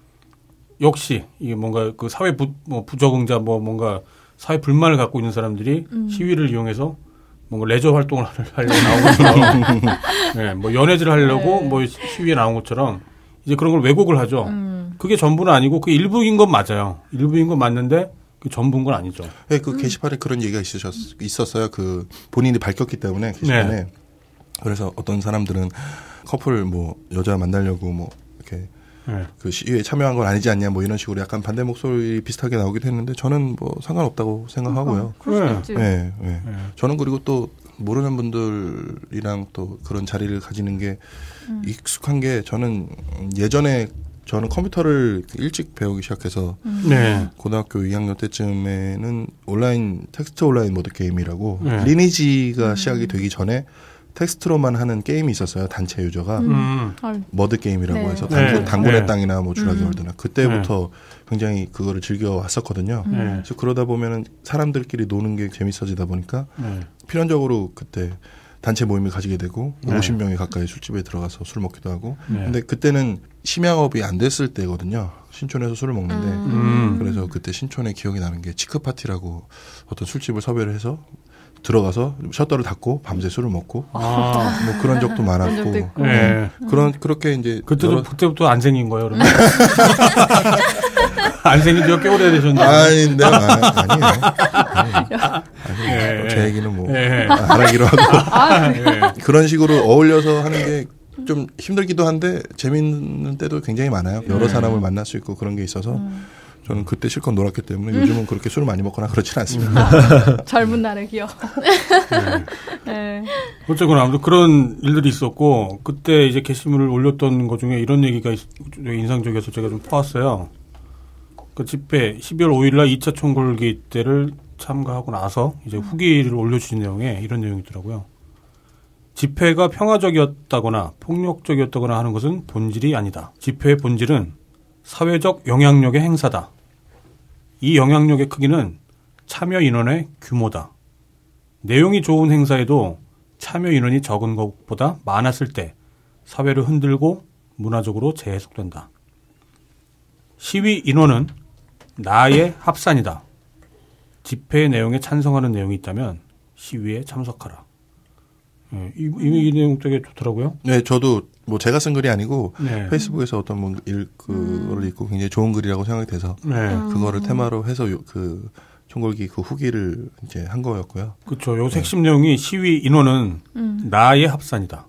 S2: 역시 이게 뭔가 그 사회 부적응자 뭔가 사회 불만을 갖고 있는 사람들이 시위를 이용해서 뭔가 레저 활동을 하려고 나온 것처럼 네, 뭐 연애질 하려고 뭐 시위에 나온 것처럼 이제 그런 걸 왜곡을 하죠. 그게 전부는 아니고 그게 일부인 건 맞아요. 일부인 건 맞는데 그 전부인 건 아니죠.
S6: 네, 그 게시판에 그런 얘기가 있었어요. 그 본인이 밝혔기 때문에 게시판에.
S2: 네.
S6: 그래서 어떤 사람들은 커플 뭐 여자 만나려고 뭐 이렇게
S2: 네.
S6: 그 시위에 참여한 건 아니지 않냐 뭐 이런 식으로 약간 반대 목소리 비슷하게 나오기도 했는데 저는 뭐 상관없다고 생각하고요.
S1: 그럴 수도 있지.
S6: 네, 네. 저는 그리고 또 모르는 분들이랑 또 그런 자리를 가지는 게 익숙한 게 저는 예전에 저는 컴퓨터를 일찍 배우기 시작해서
S2: 네.
S6: 고등학교 2학년 때쯤에는 텍스트 온라인 모드 게임이라고
S2: 네.
S6: 리니지가 시작이 되기 전에 텍스트로만 하는 게임이 있었어요. 단체 유저가 머드 게임이라고
S3: 네.
S6: 해서
S2: 네.
S6: 당군의
S2: 네.
S6: 땅이나 뭐 주라기 월드나 그때부터 굉장히 그거를 즐겨 왔었거든요. 그래서 그러다 보면은 사람들끼리 노는 게 재밌어지다 보니까 필연적으로 그때 단체 모임을 가지게 되고 50명이 가까이 술집에 들어가서 술 먹기도 하고 근데 그때는 심야업이 안 됐을 때거든요. 신촌에서 술을 먹는데 그래서 그때 신촌에 기억이 나는 게 치크 파티라고 어떤 술집을 섭외를 해서 들어가서 셔터를 닫고 밤새 술을 먹고 뭐 그런 적도 많았고
S2: 네.
S6: 그렇게 이제
S2: 그때부터 안 생긴 거예요, 그러면? 안 생긴 지가 꽤 오래되셨는데.
S6: 아닌데 아니에요.
S2: 네.
S6: 제 얘기는 뭐
S2: 네.
S6: 안 하기로 하고
S2: 네.
S6: 그런 식으로 어울려서 하는 게 좀 힘들기도 한데 재밌는 때도 굉장히 많아요. 여러 사람을 만날 수 있고 그런 게 있어서 저는 그때 실컷 놀았기 때문에 요즘은 그렇게 술을 많이 먹거나 그렇진 않습니다.
S1: 젊은 날의 기억. 네.
S2: 어쨌거나 아무튼 그런 일들이 있었고 그때 이제 게시물을 올렸던 것 중에 이런 얘기가 인상적이어서 제가 좀 퍼왔어요. 그 집회 12월 5일날 2차 총궐기 때를 참가하고 나서 이제 후기를 올려주신 내용에 이런 내용이 있더라고요. 집회가 평화적이었다거나 폭력적이었다거나 하는 것은 본질이 아니다. 집회의 본질은 사회적 영향력의 행사다. 이 영향력의 크기는 참여 인원의 규모다. 내용이 좋은 행사에도 참여 인원이 적은 것보다 많았을 때 사회를 흔들고 문화적으로 재해석된다. 시위 인원은 나의 합산이다. 집회의 내용에 찬성하는 내용이 있다면 시위에 참석하라. 네, 이 내용 되게 좋더라고요.
S6: 네, 저도 뭐 제가 쓴 글이 아니고
S2: 네.
S6: 페이스북에서 어떤 그걸 읽고 굉장히 좋은 글이라고 생각이 돼서
S2: 네.
S6: 그거를 테마로 해서 그 총궐기 그 후기를 이제 한 거였고요.
S2: 그렇죠. 요 핵심 내용이 시위 인원은 나의 합산이다.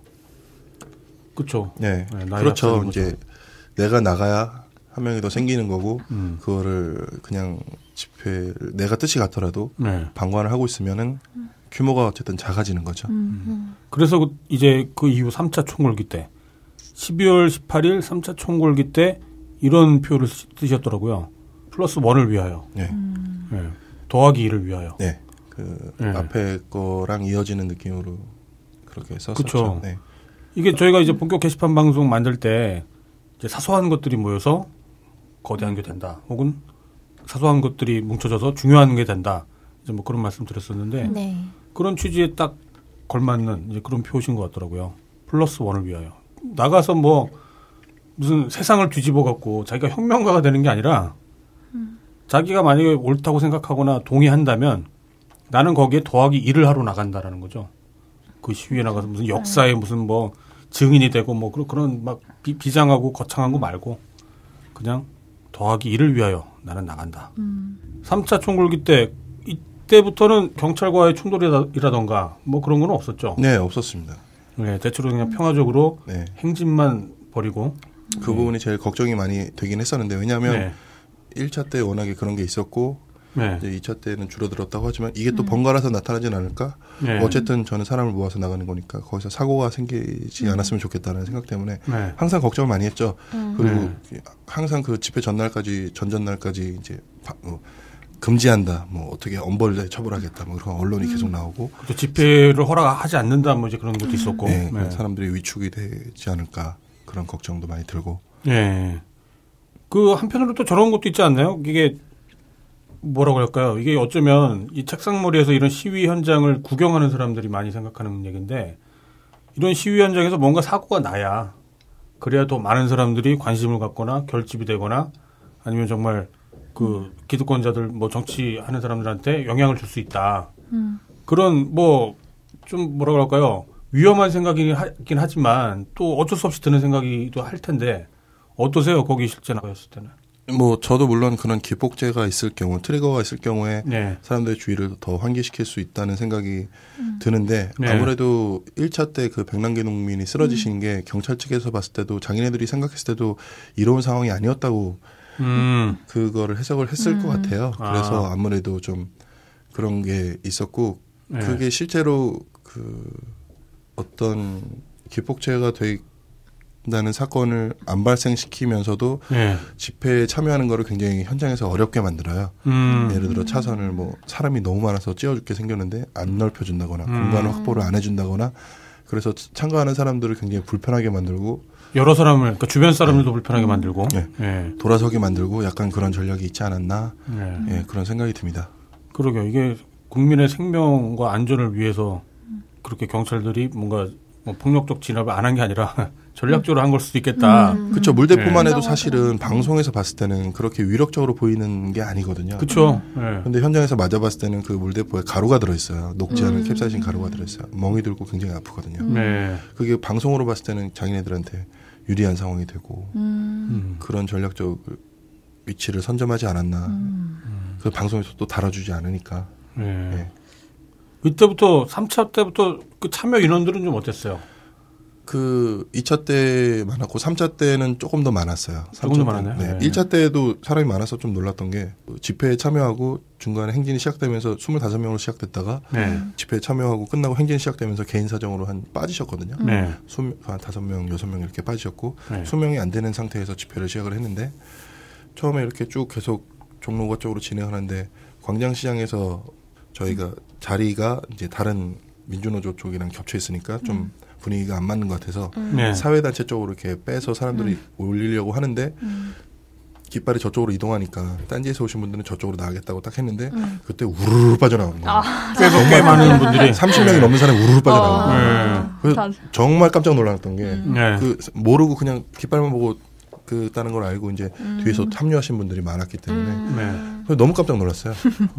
S2: 그렇죠.
S6: 네,
S2: 네
S6: 그렇죠. 이제 내가 나가야 한 명이 더 생기는 거고 그거를 그냥 집회를 내가 뜻이 같더라도
S2: 네.
S6: 방관을 하고 있으면은 규모가 어쨌든 작아지는 거죠.
S2: 그래서 이제 그 이후 3차 총궐기 때 12월 18일 3차 총궐기 때 이런 표를 쓰셨더라고요. 플러스 1을 위하여.
S6: 네.
S2: 네. 더하기 2를 위하여.
S6: 네. 그
S2: 네.
S6: 앞에 거랑 이어지는 느낌으로 그렇게 썼었죠.
S2: 그쵸.
S6: 네.
S2: 이게 저희가 이제 본격 게시판 방송 만들 때 이제 사소한 것들이 모여서 거대한 게 된다. 혹은 사소한 것들이 뭉쳐져서 중요한 게 된다. 이제 뭐 그런 말씀 드렸었는데
S3: 네.
S2: 그런 취지에 딱 걸맞는 이제 그런 표신 것 같더라고요. 플러스 1을 위하여. 나가서 뭐 무슨 세상을 뒤집어 갖고 자기가 혁명가가 되는 게 아니라 자기가 만약에 옳다고 생각하거나 동의한다면 나는 거기에 더하기 1을 하러 나간다라는 거죠. 그 시위에 나가서 무슨 역사에 무슨 뭐 증인이 되고 뭐 그런 막 비장하고 거창한 거 말고 그냥 더하기 1을 위하여 나는 나간다. 3차 총궐기 때 이때부터는 경찰과의 충돌이라던가 뭐 그런 건 없었죠.
S6: 네, 없었습니다.
S2: 네, 대체로 그냥 평화적으로
S6: 네.
S2: 행진만 벌이고
S6: 그 부분이 제일 걱정이 많이 되긴 했었는데 왜냐하면
S2: 네.
S6: 1차 때 워낙에 그런 게 있었고
S2: 네.
S6: 이제 2차 때는 줄어들었다고 하지만 이게 또 번갈아서 나타나진 않을까?
S2: 네.
S6: 어쨌든 저는 사람을 모아서 나가는 거니까 거기서 사고가 생기지 않았으면 좋겠다는 생각 때문에
S2: 네.
S6: 항상 걱정을 많이 했죠. 그리고 항상 그 집회 전날까지 전전날까지 이제 금지한다. 뭐 어떻게 엄벌에 처벌하겠다. 뭐 그런 언론이 계속 나오고.
S2: 또 집회를 허락하지 않는다. 뭐 이제 그런 것도 있었고.
S6: 네,
S2: 네.
S6: 사람들이 위축이 되지 않을까 그런 걱정도 많이 들고.
S2: 네. 그 한편으로 또 저런 것도 있지 않나요? 이게 뭐라고 할까요? 이게 어쩌면 이 책상머리에서 이런 시위 현장을 구경하는 사람들이 많이 생각하는 얘기인데 이런 시위 현장에서 뭔가 사고가 나야 그래야 더 많은 사람들이 관심을 갖거나 결집이 되거나 아니면 정말 그 기득권자들 뭐 정치하는 사람들한테 영향을 줄 수 있다. 그런 뭐 좀 뭐라고 할까요? 위험한 생각이긴 하지만 또 어쩔 수 없이 드는 생각이도 할 텐데 어떠세요? 거기 실제 나가셨을 때는?
S6: 뭐 저도 물론 그런 기폭제가 있을 경우 트리거가 있을 경우에
S2: 네.
S6: 사람들의 주의를 더 환기시킬 수 있다는 생각이 드는데
S2: 네.
S6: 아무래도 1차 때 그 백남기 농민이 쓰러지신 게 경찰 측에서 봤을 때도 자기네들이 생각했을 때도 이로운 상황이 아니었다고 그거를 해석을 했을 것 같아요. 그래서 아무래도 좀 그런 게 있었고
S2: 네.
S6: 그게 실제로 그 어떤 기폭제가 된다는 사건을 안 발생시키면서도
S2: 네.
S6: 집회에 참여하는 거를 굉장히 현장에서 어렵게 만들어요. 예를 들어 차선을 뭐 사람이 너무 많아서 찌어 죽게 생겼는데 안 넓혀준다거나 공간 확보를 안 해준다거나 그래서 참가하는 사람들을 굉장히 불편하게 만들고
S2: 여러 사람을 그러니까 주변 사람들도 불편하게 만들고
S6: 네.
S2: 네.
S6: 돌아서게 만들고 약간 그런 전략이 있지 않았나
S2: 네.
S6: 예, 그런 생각이 듭니다.
S2: 그러게요. 이게 국민의 생명과 안전을 위해서 그렇게 경찰들이 뭔가 뭐 폭력적 진압을 안 한 게 아니라 전략적으로 한 걸 수도 있겠다.
S6: 그렇죠. 물대포만
S2: 네.
S6: 해도 사실은 방송에서 봤을 때는 그렇게 위력적으로 보이는 게 아니거든요.
S2: 그렇죠. 네.
S6: 근데 현장에서 맞아봤을 때는 그 물대포에 가루가 들어있어요. 녹지 않은 캡사이신 가루가 들어있어요. 멍이 들고 굉장히 아프거든요.
S2: 네.
S6: 그게 방송으로 봤을 때는 자기네들한테 유리한 상황이 되고 그런 전략적 위치를 선점하지 않았나. 그 방송에서 또 다뤄주지 않으니까.
S2: 네.
S6: 네.
S2: 이때부터 3차 때부터 그 참여 인원들은 좀 어땠어요?
S6: 그 2차 때 많았고 3차 때는 조금 더 많았어요.
S2: 조금 더 많았나요?
S6: 네.
S2: 네.
S6: 1차 때도 사람이 많아서 좀 놀랐던 게 집회에 참여하고 중간에 행진이 시작되면서 25명으로 시작됐다가
S2: 네.
S6: 집회에 참여하고 끝나고 행진이 시작되면서 개인 사정으로 한 빠지셨거든요.
S2: 네.
S6: 한 5명, 6명 이렇게 빠지셨고
S2: 네.
S6: 수명이 안 되는 상태에서 집회를 시작을 했는데 처음에 이렇게 쭉 계속 종로가 쪽으로 진행하는데 광장시장에서 저희가 자리가 이제 다른 민주노조 쪽이랑 겹쳐 있으니까 좀 분위기가 안 맞는 것 같아서
S2: 네.
S6: 사회단체 쪽으로 이렇게 빼서 사람들이 올리려고 하는데 깃발이 저쪽으로 이동하니까 딴지에서 오신 분들은 저쪽으로 나가겠다고 딱 했는데 그때 우르르 빠져나온 거예요.
S2: 꽤 많은 분들이
S6: 30명이 넘는 사람이 우르르 빠져나온 거예요.
S2: 네.
S6: 그래서 정말 깜짝 놀랐던 게
S2: 네.
S6: 그 모르고 그냥 깃발만 보고 그다는 걸 알고 이제 뒤에서 합류하신 분들이 많았기 때문에
S2: 네.
S6: 그래서 너무 깜짝 놀랐어요.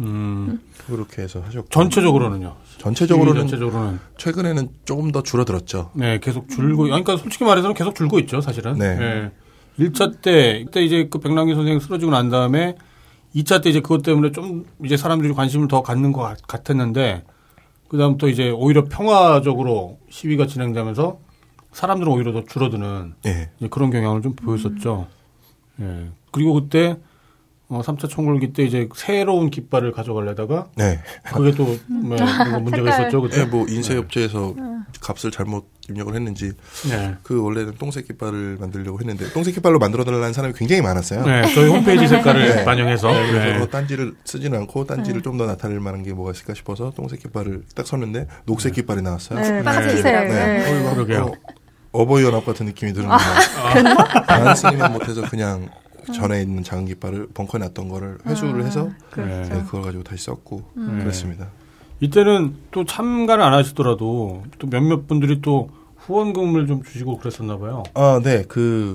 S6: 그렇게 해서 하셨고
S2: 전체적으로는요.
S6: 전체적으로는 최근에는 조금 더 줄어들었죠.
S2: 네, 계속 줄고, 그러니까 솔직히 말해서는 계속 줄고 있죠, 사실은.
S6: 네.
S2: 1차 때, 그때 이제 그 백남기 선생 쓰러지고 난 다음에 2차 때 이제 그것 때문에 좀 이제 사람들이 관심을 더 갖는 것 같았는데, 그다음부터 이제 오히려 평화적으로 시위가 진행되면서 사람들은 오히려 더 줄어드는
S6: 네.
S2: 이제 그런 경향을 좀 보였었죠. 예. 그리고 그때 3차 총궐기 때 이제 새로운 깃발을 가져가려다가
S6: 네.
S2: 그게 또 뭔가 문제가 있었죠. 그때.
S6: 네, 뭐 인쇄업체에서 값을 잘못 입력을 했는지
S2: 네.
S6: 그 원래는 똥색 깃발을 만들려고 했는데 똥색 깃발로 만들어달라는 사람이 굉장히 많았어요.
S2: 네, 저희 홈페이지 색깔을
S6: 네.
S2: 반영해서.
S6: 네, 그래서
S2: 네.
S6: 딴지를 쓰지는 않고 딴지를 좀 더 나타낼 만한 게 뭐가 있을까 싶어서 똥색 깃발을 딱 썼는데 녹색 깃발이 나왔어요.
S1: 네,
S3: 빨간색.
S6: 네.
S2: 그러게요.
S6: 어버이연합 같은 느낌이 드는 거예요. 안 쓰기만 못해서 그냥 전에 있는 작은 깃발을 벙커에 놨던 거를 회수를 해서
S2: 네.
S6: 네, 그걸 가지고 다시 썼고 그랬습니다.
S2: 이때는 또 참가를 안 하시더라도 또 몇몇 분들이 또 후원금을 좀 주시고 그랬었나 봐요.
S6: 아, 네.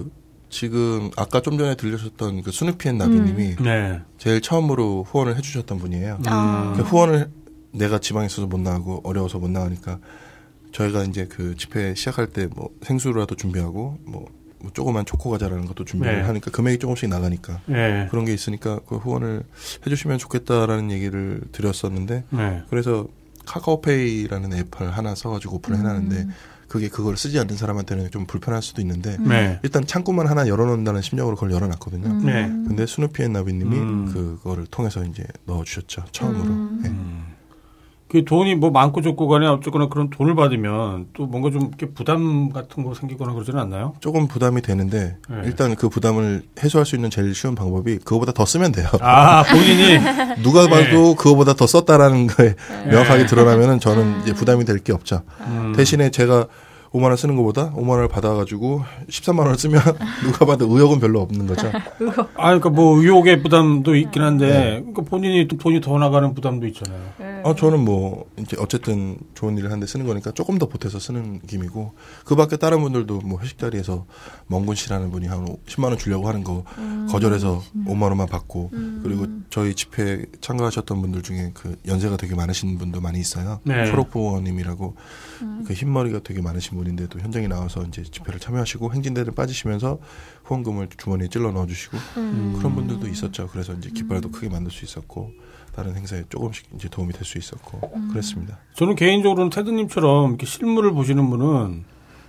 S6: 지금 아까 좀 전에 들려주셨던 그 스누피 앤 나비님이
S2: 네.
S6: 제일 처음으로 후원을 해주셨던 분이에요.
S3: 아.
S6: 그 후원을 내가 지방에 있어서 못 나가고 어려워서 못 나가니까 저희가 이제 그 집회 시작할 때 뭐 생수라도 준비하고 뭐 조그만 초코 과자라는 것도 준비를
S2: 네.
S6: 하니까 금액이 조금씩 나가니까
S2: 네.
S6: 그런 게 있으니까 그 후원을 해주시면 좋겠다라는 얘기를 드렸었는데
S2: 네.
S6: 그래서 카카오페이라는 앱을 하나 써가지고 오픈을 해놨는데 그걸 쓰지 않는 사람한테는 좀 불편할 수도 있는데
S2: 네.
S6: 일단 창구만 하나 열어놓는다는 심정으로 그걸 열어놨거든요.
S2: 네.
S6: 근데 스누피 앤 나비님이 그거를 통해서 이제 넣어주셨죠. 처음으로. 네.
S2: 그 돈이 뭐 많고 적고 간에 어쨌거나 그런 돈을 받으면 또 뭔가 좀 이렇게 부담 같은 거 생기거나 그러지는 않나요?
S6: 조금 부담이 되는데
S2: 네.
S6: 일단 그 부담을 해소할 수 있는 제일 쉬운 방법이 그거보다 더 쓰면 돼요.
S2: 아, 본인이
S6: 누가 봐도 그거보다 더 썼다라는 거에 명확하게 드러나면은 저는 이제 부담이 될 게 없죠. 대신에 제가 5만 원 쓰는 것보다 5만 원을 받아가지고 13만 원을 쓰면 누가 봐도 의욕은 별로 없는 거죠.
S2: 그러니까 뭐 의욕의 부담도 있긴 한데 그러니까 본인이 또 돈이 더 나가는 부담도 있잖아요.
S6: 저는 뭐 이제 어쨌든 좋은 일을 하는데 쓰는 거니까 조금 더 보태서 쓰는 김이고 그밖에 다른 분들도 뭐 회식 자리에서 멍군 씨라는 분이 한 10만 원 주려고 하는 거 거절해서 5만 원만 받고 그리고 저희 집회 참가하셨던 분들 중에 그 연세가 되게 많으신 분도 많이 있어요.
S2: 네.
S6: 초록부원님이라고 그 흰머리가 되게 많으신 분인데도 현장에 나와서 이제 집회를 참여하시고 행진대를 빠지시면서 후원금을 주머니에 찔러 넣어주시고 그런 분들도 있었죠. 그래서 이제 깃발도 크게 만들 수 있었고 다른 행사에 조금씩 이제 도움이 될 수 있었고 그랬습니다.
S2: 저는 개인적으로는 테드님처럼 이렇게 실물을 보시는 분은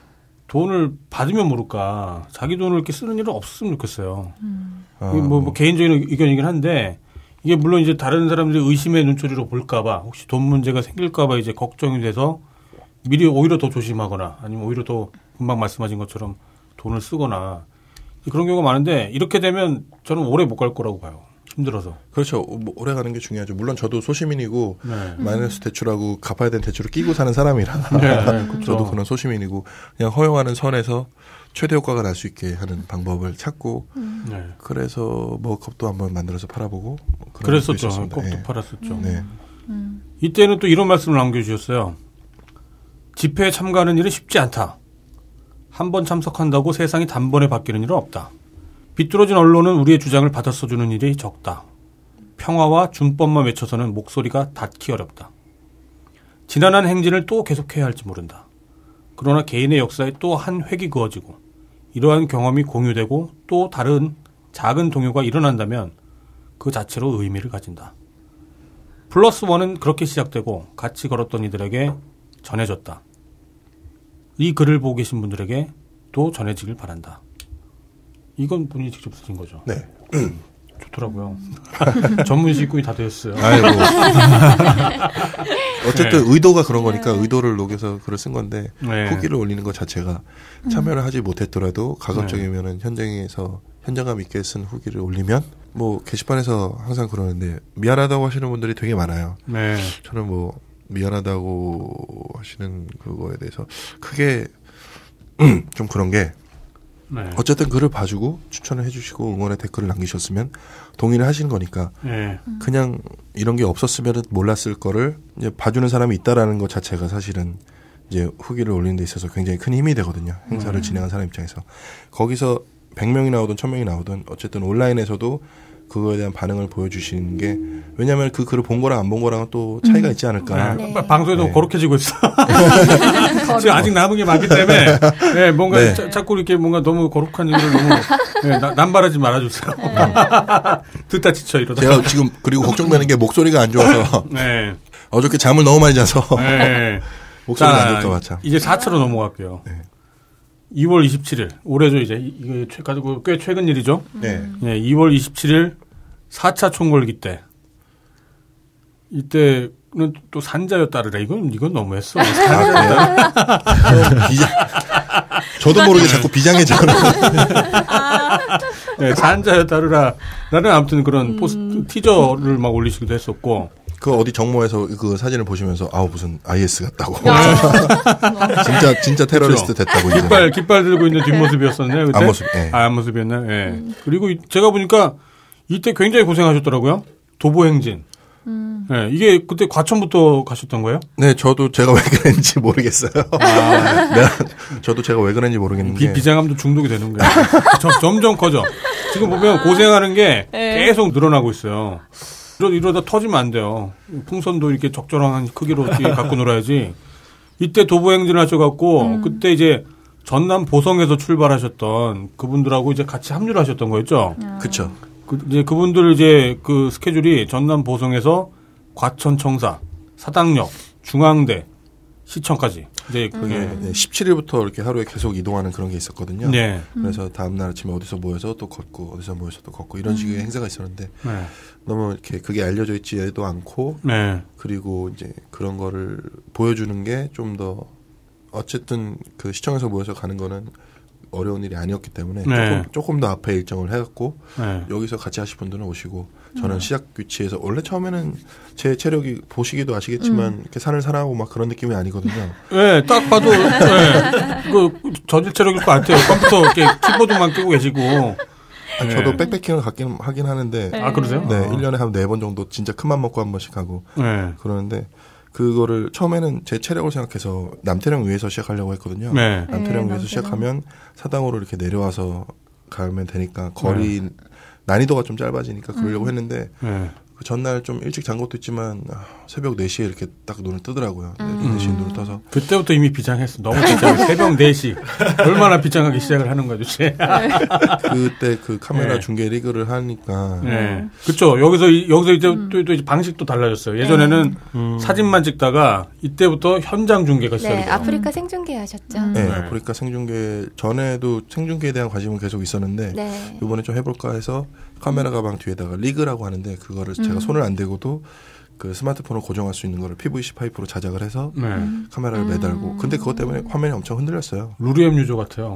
S2: 돈을 받으면 모를까 자기 돈을 이렇게 쓰는 일은 없었으면 좋겠어요. 이게 뭐 개인적인 의견이긴 한데 이게 물론 이제 다른 사람들이 의심의 눈초리로 볼까봐 혹시 돈 문제가 생길까봐 이제 걱정이 돼서 미리 오히려 더 조심하거나 아니면 오히려 더 금방 말씀하신 것처럼 돈을 쓰거나 그런 경우가 많은데 이렇게 되면 저는 오래 못 갈 거라고 봐요. 힘들어서.
S6: 그렇죠. 뭐 오래 가는 게 중요하죠. 물론 저도 소시민이고
S2: 네.
S6: 마이너스 대출하고 갚아야 되는 대출을 끼고 사는 사람이라
S2: 그렇죠.
S6: 저도 그런 소시민이고 그냥 허용하는 선에서 최대 효과가 날 수 있게 하는 방법을 찾고
S2: 네.
S6: 그래서 뭐 컵도 한번 만들어서 팔아보고
S2: 그랬었죠.
S6: 있었습니다.
S2: 컵도
S6: 네.
S2: 팔았었죠.
S6: 네.
S2: 이때는 또 이런 말씀을 남겨주셨어요. 집회에 참가하는 일은 쉽지 않다. 한 번 참석한다고 세상이 단번에 바뀌는 일은 없다. 비뚤어진 언론은 우리의 주장을 받아 써주는 일이 적다. 평화와 준법만 외쳐서는 목소리가 닿기 어렵다. 지난한 행진을 또 계속해야 할지 모른다. 그러나 개인의 역사에 또 한 획이 그어지고 이러한 경험이 공유되고 또 다른 작은 동요가 일어난다면 그 자체로 의미를 가진다. 플러스 원은 그렇게 시작되고 같이 걸었던 이들에게 전해졌다. 이 글을 보고 계신 분들에게 또 전해지길 바란다. 이건 본인이 직접 쓰신 거죠?
S6: 네.
S2: 좋더라고요. 전문식군이 다 되었어요.
S6: 아이고. 어쨌든 의도가 그런 거니까 의도를 녹여서 글을 쓴 건데 후기를 올리는 것 자체가 참여를 하지 못했더라도 가급적이면은 현장에서 현장감 있게 쓴 후기를 올리면 뭐 게시판에서 항상 그러는데 미안하다고 하시는 분들이 되게 많아요.
S2: 네.
S6: 저는 뭐 미안하다고 하시는 그거에 대해서 크게 좀 그런 게 어쨌든 글을 봐주고 추천을 해주시고 응원의 댓글을 남기셨으면 동의를 하시는 거니까 그냥 이런 게 없었으면 몰랐을 거를 이제 봐주는 사람이 있다라는 것 자체가 사실은 이제 후기를 올리는 데 있어서 굉장히 큰 힘이 되거든요. 행사를 진행한 사람 입장에서. 거기서 100명이 나오든 1000명이 나오든 어쨌든 온라인에서도 그거에 대한 반응을 보여주시는 게 왜냐하면 그 글을 본 거랑 안 본 거랑은 또 차이가 있지 않을까.
S2: 네. 방송에도 거룩해지고 있어. 지금 아직 남은 게 많기 때문에 뭔가 자꾸 이렇게 뭔가 너무 거룩한 얘기를 너무 남발하지 말아주세요. 듣다 지쳐 이러다.
S6: 제가 지금 그리고 걱정되는 게 목소리가 안 좋아서 어저께 잠을 너무 많이 자서 목소리가 안 좋을까 봐.
S2: 이제 4차로 넘어갈게요. 2월 27일 올해죠 이제 이게 가지고 꽤 최근 일이죠. 2월 27일 4차 총궐기 때 이때는 또 산자였다르래. 이건 너무했어.
S6: 저도 모르게 자꾸 비장해져요.
S2: 산자였다르라. 나는 아무튼 그런 포스트 티저를 막 올리시기도 했었고.
S6: 그 어디 정모에서 그 사진을 보시면서 무슨 IS 같다고. 진짜 테러리스트 됐다고.
S2: 깃발 들고 있는 뒷모습이었었네요. 그때?
S6: 앞모습.
S2: 앞모습이었나요? 그리고 제가 보니까 이때 굉장히 고생하셨더라고요. 도보행진. 이게 그때 과천부터 가셨던 거예요?
S6: 네, 저도 제가 왜 그랬는지 모르겠어요. 저도 제가 왜 그랬는지 모르겠는데.
S2: 비장함도 중독이 되는 거예요. 점점 커져. 지금 보면 고생하는 게 계속 늘어나고 있어요. 이러다 터지면 안 돼요. 풍선도 이렇게 적절한 크기로 갖고 놀아야지. 이때 도보행진을 하셔갖고, 그때 이제 전남 보성에서 출발하셨던 그분들하고 이제 같이 합류를 하셨던 거였죠?
S6: 그쵸.
S2: 이제 그분들 이제 그 스케줄이 전남 보성에서 과천 청사, 사당역, 중앙대, 시청까지. 이제
S6: 그게 17일부터 이렇게 하루에 계속 이동하는 그런 게 있었거든요. 그래서 다음날 아침에 어디서 모여서 또 걷고, 어디서 모여서 또 걷고 이런 식의 행사가 있었는데 너무 이렇게 그게 알려져 있지도 않고 그리고 이제 그런 거를 보여주는 게 좀 더 어쨌든 그 시청에서 모여서 가는 거는 어려운 일이 아니었기 때문에 조금 더 앞에 일정을 해갖고 여기서 같이 하실 분들은 오시고 저는 시작 위치에서 원래 처음에는 제 체력이 보시기도 아시겠지만 이렇게 산을 사랑하고 막 그런 느낌이 아니거든요.
S2: 네, 딱 봐도 그 저질 체력일 것 같아요. 컴퓨터 이렇게 키보드만 끼고 계시고.
S6: 저도 백패킹을 하긴 하는데.
S2: 그러세요?
S6: 네, 1년에 한 4번 정도 진짜 큰 맘 먹고 한 번씩 하고 그러는데 그거를 처음에는 제 체력을 생각해서 남태령 위에서 시작하려고 했거든요. 남태령 위에서 시작하면 사당으로 이렇게 내려와서 가면 되니까 거리 난이도가 좀 짧아지니까 그러려고 했는데 그 전날 좀 일찍 잔 것도 있지만 새벽 4시에 이렇게 딱 눈을 뜨더라고요. 4시에 눈을 떠서
S2: 그때부터 이미 비장했어. 너무 비장. 새벽 4시 얼마나 비장하기 시작을 하는 거죠.
S6: 그때 그 카메라 중계 리그를 하니까
S2: 그렇죠. 여기서 이제 또 이제 방식도 달라졌어요. 예전에는 사진만 찍다가 이때부터 현장 중계가 시작이죠.
S3: 아프리카 생중계 하셨죠.
S6: 네, 아프리카 생중계 전에도 생중계에 대한 관심은 계속 있었는데 이번에 좀 해볼까 해서 카메라 가방 뒤에다가 리그라고 하는데 그거를 제가 손을 안 대고도 그 스마트폰을 고정할 수 있는 거를 PVC 파이프로 자작을 해서 카메라를 매달고 근데 그것 때문에 화면이 엄청 흔들렸어요.
S2: 루리엠 유저 같아요.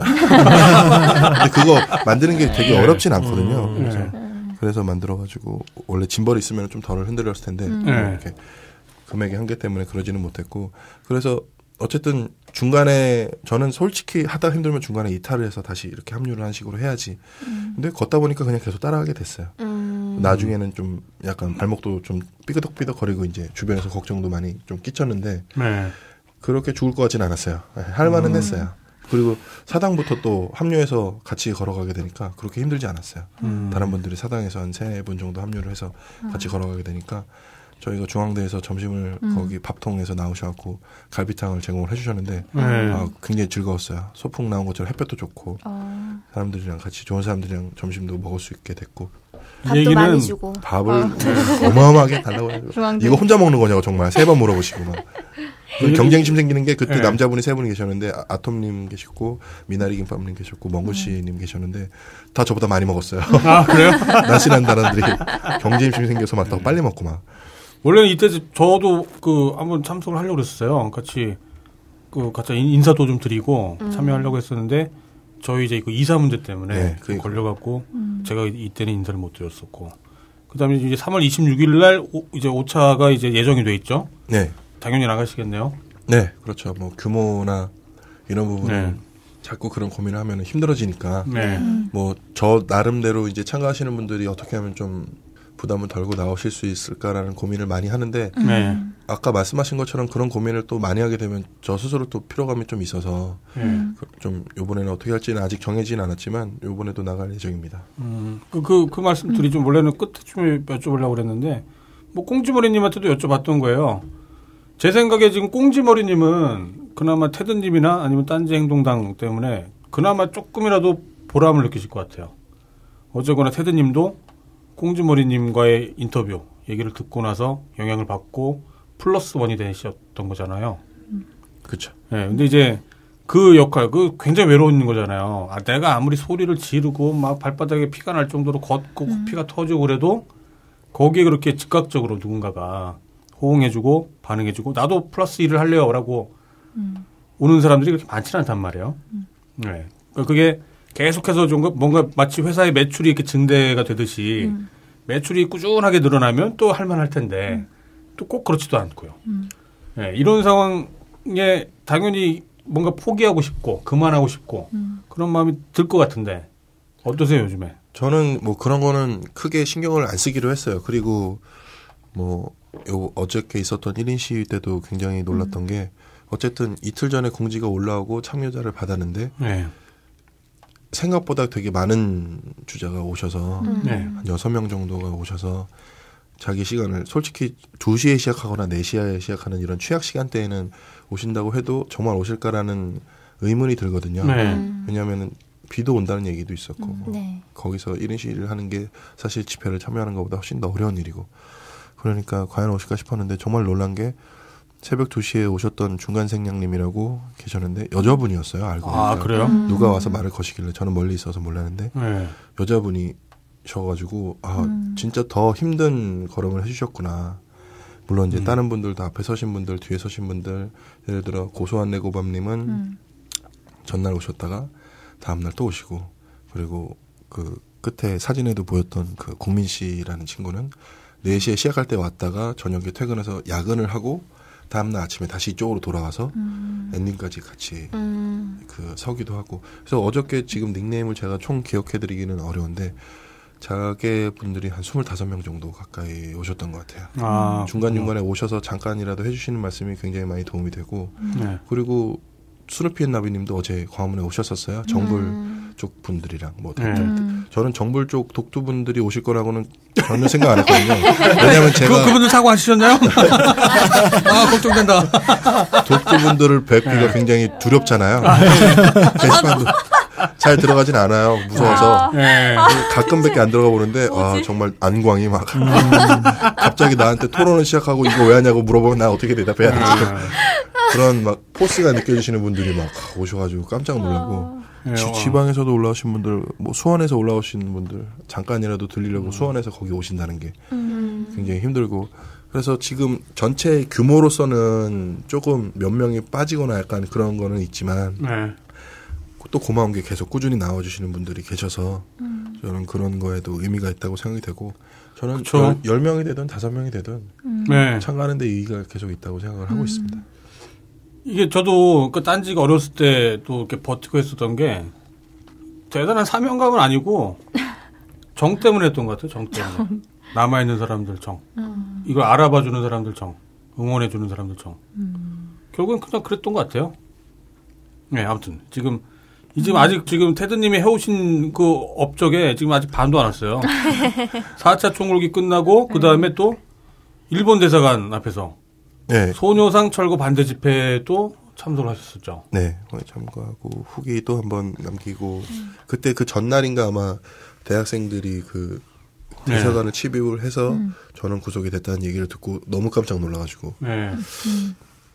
S6: 근데 그거 만드는 게 되게 어렵진 않거든요. 그래서 만들어가지고 원래 짐벌이 있으면 좀 덜 흔들렸을 텐데 이렇게 금액의 한계 때문에 그러지는 못했고 그래서 어쨌든 중간에 저는 솔직히 하다 힘들면 중간에 이탈을 해서 다시 이렇게 합류를 한 식으로 해야지. 근데 걷다 보니까 그냥 계속 따라가게 됐어요. 나중에는 좀 약간 발목도 좀 삐그덕삐덕 거리고 이제 주변에서 걱정도 많이 좀 끼쳤는데 그렇게 죽을 것 같진 않았어요. 할 만은 했어요. 그리고 사당부터 또 합류해서 같이 걸어가게 되니까 그렇게 힘들지 않았어요. 다른 분들이 사당에서 한 3분 정도 합류를 해서 같이 걸어가게 되니까 저희가 중앙대에서 점심을 거기 밥통에서 나오셔갖고 갈비탕을 제공을 해주셨는데 굉장히 즐거웠어요. 소풍 나온 것처럼 햇볕도 좋고 사람들이랑 같이 좋은 사람들이랑 점심도 먹을 수 있게 됐고
S3: 밥도 많이 주고
S6: 밥을 어마어마하게 달라고 해요. 이거 혼자 먹는 거냐고 정말 3번 물어보시고 막 경쟁심 생기는 게 그때
S2: 네.
S6: 남자분이 3분이 계셨는데 아톰님 계셨고 미나리 김밥님 계셨고 멍구씨님 계셨는데 다 저보다 많이 먹었어요.
S2: 아 그래요?
S6: 날씬한 사람들이 경쟁심이 생겨서 막 더 빨리 먹고 막.
S2: 원래는 이때 저도 그 한번 참석을 하려고 그랬어요. 같이 인사도 좀 드리고 참여하려고 했었는데 저희 이제 그 이사 문제 때문에
S6: 네,
S2: 좀 걸려갖고 제가 이때는 인사를 못 드렸었고 그다음에 이제 3월 26일 날 이제 5차가 이제 예정이 돼 있죠.
S6: 네.
S2: 당연히 나가시겠네요.
S6: 네, 그렇죠. 뭐 규모나 이런 부분은
S2: 네.
S6: 자꾸 그런 고민을 하면 힘들어지니까.
S2: 네.
S6: 뭐 저 나름대로 이제 참가하시는 분들이 어떻게 하면 좀 부담을 덜고 나오실 수 있을까라는 고민을 많이 하는데
S2: 네.
S6: 아까 말씀하신 것처럼 그런 고민을 또 많이 하게 되면 저 스스로 또 피로감이 좀 있어서 좀 요번에는 어떻게 할지는 아직 정해지는 않았지만 요번에도 나갈 예정입니다.
S2: 그 말씀 드리죠. 원래는 끝에쯤에 여쭤보려고 그랬는데 뭐 꽁지머리님한테도 여쭤봤던 거예요. 제 생각에 지금 꽁지머리님은 그나마 테드님이나 아니면 딴지 행동당 때문에 그나마 조금이라도 보람을 느끼실 것 같아요. 어쨌거나 테드님도 꽁지머리님과의 인터뷰 얘기를 듣고 나서 영향을 받고 플러스 원이 되셨던 거잖아요.
S6: 그렇죠.
S2: 네, 근데 이제 그 역할, 그 굉장히 외로운 거잖아요. 아, 내가 아무리 소리를 지르고 막 발바닥에 피가 날 정도로 걷고 피가 터지고 그래도 거기에 그렇게 즉각적으로 누군가가 호응해주고 반응해주고 나도 플러스 일을 할래요라고 오는 사람들이 그렇게 많지는 않단 말이에요. 네, 그러니까 그게 계속해서 좀 뭔가 마치 회사의 매출이 이렇게 증대가 되듯이 매출이 꾸준하게 늘어나면 또 할만할 텐데 또 꼭 그렇지도 않고요. 네, 이런 상황에 당연히 뭔가 포기하고 싶고 그만하고 싶고 그런 마음이 들 것 같은데 어떠세요 요즘에?
S6: 저는 뭐 그런 거는 크게 신경을 안 쓰기로 했어요. 그리고 뭐 어저께 있었던 1인 시위 때도 굉장히 놀랐던 게 어쨌든 이틀 전에 공지가 올라오고 참여자를 받았는데
S2: 네.
S6: 생각보다 되게 많은 주자가 오셔서
S2: 네.
S6: 한 6명 정도가 오셔서 자기 시간을 솔직히 2시에 시작하거나 4시에 시작하는 이런 취약 시간대에는 오신다고 해도 정말 오실까라는 의문이 들거든요.
S2: 네.
S6: 왜냐하면 비도 온다는 얘기도 있었고 뭐
S3: 네.
S6: 거기서 1인 시위를 하는 게 사실 집회를 참여하는 것보다 훨씬 더 어려운 일이고 그러니까 과연 오실까 싶었는데 정말 놀란 게 새벽 2시에 오셨던 중간생량님이라고 계셨는데 여자분이었어요. 알고 보니까.
S2: 아 그래요?
S6: 누가 와서 말을 거시길래 저는 멀리 있어서 몰랐는데
S2: 네.
S6: 여자분이셔가지고 진짜 더 힘든 걸음을 해주셨구나. 물론 이제 다른 분들도 앞에 서신 분들 뒤에 서신 분들 예를 들어 고소한 내고밤님은 전날 오셨다가 다음날 또 오시고 그리고 그 끝에 사진에도 보였던 그 국민 씨라는 친구는 4시에 시작할 때 왔다가 저녁에 퇴근해서 야근을 하고 다음날 아침에 다시 이쪽으로 돌아와서 엔딩까지 같이 그 서기도 하고 그래서 어저께 지금 닉네임을 제가 총 기억해드리기는 어려운데 자개 분들이 한 25명 정도 가까이 오셨던 것 같아요.
S2: 아,
S6: 중간중간에 오셔서 잠깐이라도 해주시는 말씀이 굉장히 많이 도움이 되고
S2: 네.
S6: 그리고 스누피 앤 나비님도 어제 광화문에 오셨었어요. 정불 쪽 분들이랑 뭐 저는 정불 쪽 독두 분들이 오실 거라고는 전혀 생각 안 했거든요. 왜냐하면 제가
S2: 그분들 사과하시셨나요? 아 걱정된다.
S6: 독두 분들을 뵙기가 굉장히 두렵잖아요. 게시판도 잘 들어가진 않아요. 무서워서
S2: 네.
S6: 가끔밖에 안 들어가 보는데 아 정말 안광이 막 갑자기 나한테 토론을 시작하고 이거 왜 하냐고 물어보면 나 어떻게 대답해야 되지? 그런 막 포스가 느껴지시는 분들이 막 오셔가지고 깜짝 놀라고 지방에서도 올라오신 분들 뭐 수원에서 올라오신 분들 잠깐이라도 들리려고 수원에서 거기 오신다는 게 굉장히 힘들고 그래서 지금 전체 규모로서는 조금 몇 명이 빠지거나 약간 그런 거는 있지만
S2: 네.
S6: 또 고마운 게 계속 꾸준히 나와주시는 분들이 계셔서 저는 그런 거에도 의미가 있다고 생각이 되고 저는 10명이 되든 5명이 되든
S2: 네.
S6: 참가하는 데 의의가 계속 있다고 생각을 하고 있습니다.
S2: 이게 저도 그 딴지가 어렸을 때 또 이렇게 버티고 했었던 게 대단한 사명감은 아니고 정 때문에 했던 것 같아요. 정 때문에. 남아있는 사람들 정. 이걸 알아봐주는 사람들 정. 응원해주는 사람들 정. 결국엔 그냥 그랬던 것 같아요. 네, 아무튼 지금 아직 지금 테드님이 해오신 그 업적에 지금 아직 반도 안 왔어요. 4차 총궐기 끝나고 그 다음에 또 일본 대사관 앞에서
S6: 네.
S2: 소녀상 철거 반대 집회도 참석을 하셨었죠.
S6: 네, 참가하고 후기도 한번 남기고 그때 그 전날인가 아마 대학생들이 그 대사관을 침입을 해서 저는 구속이 됐다는 얘기를 듣고 너무 깜짝 놀라가지고
S2: 네.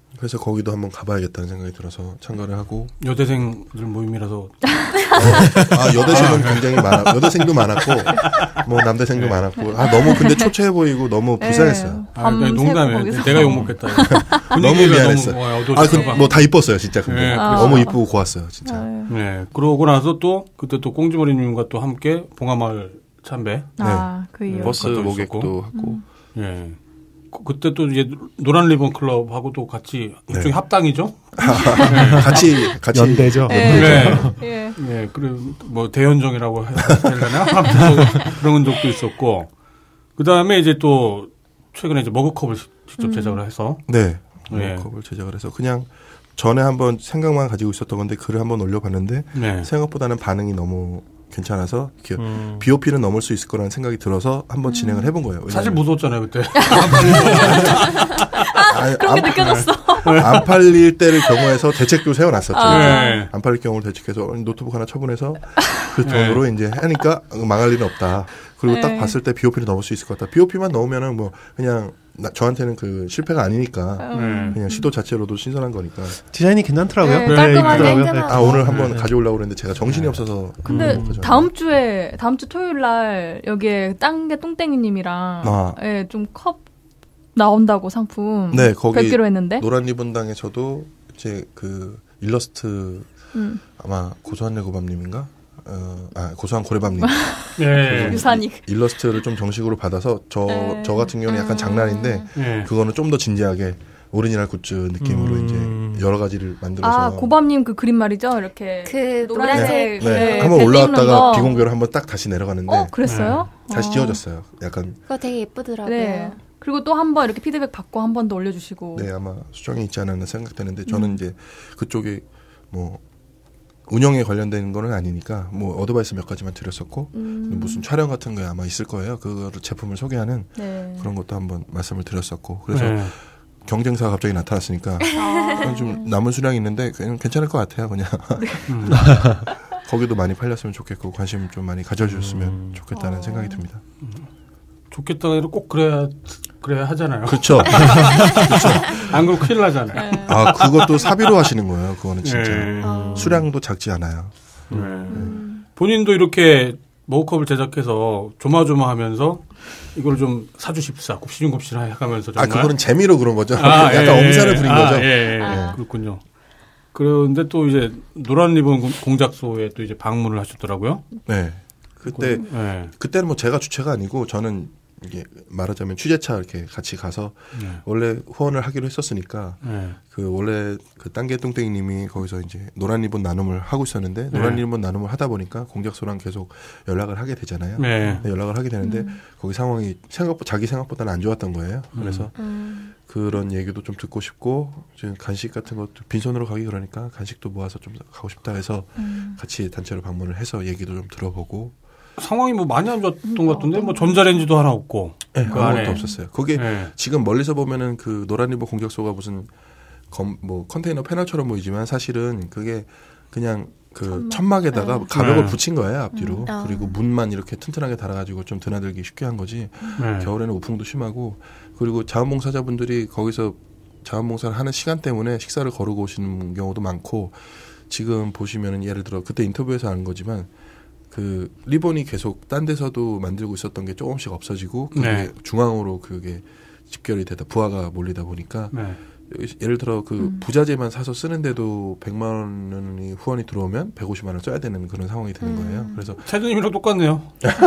S6: 그래서 거기도 한번 가봐야겠다는 생각이 들어서 참가를 하고
S2: 여대생들 모임이라서
S6: 여대생은 굉장히 여대생도 많았고 뭐 남대생도 많았고 너무 근데 초췌해 보이고 너무 불쌍했어요.
S2: 농담이에요. 내가 욕 먹겠다.
S6: 너무 미안했어요. 뭐 다 이뻤어요 진짜. 근데 너무 이쁘고 고왔어요 진짜.
S2: 네. 그러고 나서 또 그때 또 꽁지머리님과 또 함께 봉하마을 참배.
S3: 그
S6: 버스 모객도 하고.
S2: 네. 그때 또 이제 노란 리본 클럽하고도 같이 일종의 합당이죠.
S6: 같이
S4: 연대죠.
S2: 네. 그리고 뭐 대연정이라고 해야 되나? 그런 적도 있었고. 그 다음에 이제 또 최근에 이제 머그컵을 직접 제작을 해서.
S6: 머그컵을 제작을 해서 그냥 전에 한번 생각만 가지고 있었던 건데 글을 한번 올려봤는데 생각보다는 반응이 너무 괜찮아서 BOP는 넘을 수 있을 거라는 생각이 들어서 한번 진행을 해본 거예요.
S2: 사실 무서웠잖아요 그때.
S1: 그런 게 느껴졌어.
S6: 안 팔릴 때를 경우에서 대책도 세워놨었죠. 안 팔릴 경우를 대책해서 노트북 하나 처분해서 그 돈으로 이제 하니까 망할 일은 없다. 그리고 딱 봤을 때 BOP를 넘을 수 있을 것 같다. BOP만 넣으면은 뭐 그냥 저한테는 그 실패가 아니니까 그냥 시도 자체로도 신선한 거니까.
S4: 디자인이 괜찮더라고요.
S3: 깔끔하게
S6: 오늘 한번 가져오려고 그랬는데 제가 정신이 없어서.
S1: 근데 다음 주 토요일 날 여기에 딴게 똥땡이님이랑 좀 컵 나온다고 상품.
S6: 네, 거기
S1: 100개로 했는데.
S6: 노란 리본당에서도 이제 그 일러스트 아마 고소한 내고밤님인가? 고소한 고래밤님.
S1: 유산이.
S6: 일러스트를 좀 정식으로 받아서 저 같은 경우는 약간 장난인데 그거는 좀 더 진지하게 오리지널 굿즈 느낌으로 이제 여러 가지를 만들어서.
S1: 고밤님 그 그림 말이죠? 이렇게.
S3: 그 노란색.
S6: 한번 올라왔다가 비공개로 한번 딱 다시 내려가는데.
S1: 그랬어요?
S6: 다시 지워졌어요. 약간.
S3: 그거 되게 예쁘더라고요.
S1: 네. 그리고 또 한 번 이렇게 피드백 받고 한 번 더 올려주시고.
S6: 네, 아마 수정이 있지 않았나 생각되는데 저는 이제 그쪽에 뭐 운영에 관련된 거는 아니니까 뭐 어드바이스 몇 가지만 드렸었고 무슨 촬영 같은 거에 아마 있을 거예요. 그거를 제품을 소개하는 그런 것도 한번 말씀을 드렸었고 그래서 경쟁사가 갑자기 나타났으니까 좀 남은 수량이 있는데 괜찮을 것 같아요. 그냥 거기도 많이 팔렸으면 좋겠고 관심 좀 많이 가져주셨으면 좋겠다는 생각이 듭니다.
S2: 좋겠다 해도 꼭 그래야 하잖아요.
S6: 그렇죠.
S2: 안 그러면 큰일 나잖아요.
S6: 그것도 사비로 하시는 거예요. 그거는 진짜 수량도 작지 않아요.
S2: 본인도 이렇게 머그컵을 제작해서 조마조마하면서 이걸 좀 사주십사, 곱시중곱시나 해가면서 정말.
S6: 그거는 재미로 그런 거죠. 약간 엄살을 부린 거죠.
S2: 그렇군요. 그런데 또 이제 노란 리본 공작소에 또 이제 방문을 하셨더라고요.
S6: 네. 그때는 뭐 제가 주체가 아니고 저는 이게 말하자면 취재차 이렇게 같이 가서 원래 후원을 하기로 했었으니까 그 원래 그 딴게 뚱땡이님이 거기서 이제 노란 리본 나눔을 하고 있었는데 노란 리본 나눔을 하다 보니까 공작소랑 계속 연락을 하게 되잖아요. 연락을 하게 되는데 거기 상황이 자기 생각보다는 안 좋았던 거예요. 그래서 그런 얘기도 좀 듣고 싶고 지금 간식 같은 것도 빈손으로 가기 그러니까 간식도 모아서 좀 가고 싶다 해서 같이 단체로 방문을 해서 얘기도 좀 들어보고.
S2: 상황이 뭐 많이 안 좋았던 것 같은데 뭐 전자레인지도 하나 없고
S6: 아무것도 없었어요. 거기 지금 멀리서 보면은 그 노란 리본 공작소가 무슨 뭐 컨테이너 패널처럼 보이지만 사실은 그게 그냥 그 천막에다가 가벽을 붙인 거예요 앞뒤로. 그리고 문만 이렇게 튼튼하게 달아가지고 좀 드나들기 쉽게 한 거지. 겨울에는 우풍도 심하고 그리고 자원봉사자분들이 거기서 자원봉사를 하는 시간 때문에 식사를 거르고 오시는 경우도 많고 지금 보시면은 예를 들어 그때 인터뷰에서 아는 거지만. 그 리본이 계속 딴 데서도 만들고 있었던 게 조금씩 없어지고 그게 중앙으로 그게 집결이 되다 부하가 몰리다 보니까 예를 들어 그 부자재만 사서 쓰는데도 100만 원이 후원이 들어오면 150만 원을 써야 되는 그런 상황이 되는 거예요. 그래서
S2: 차주님이랑 똑같네요.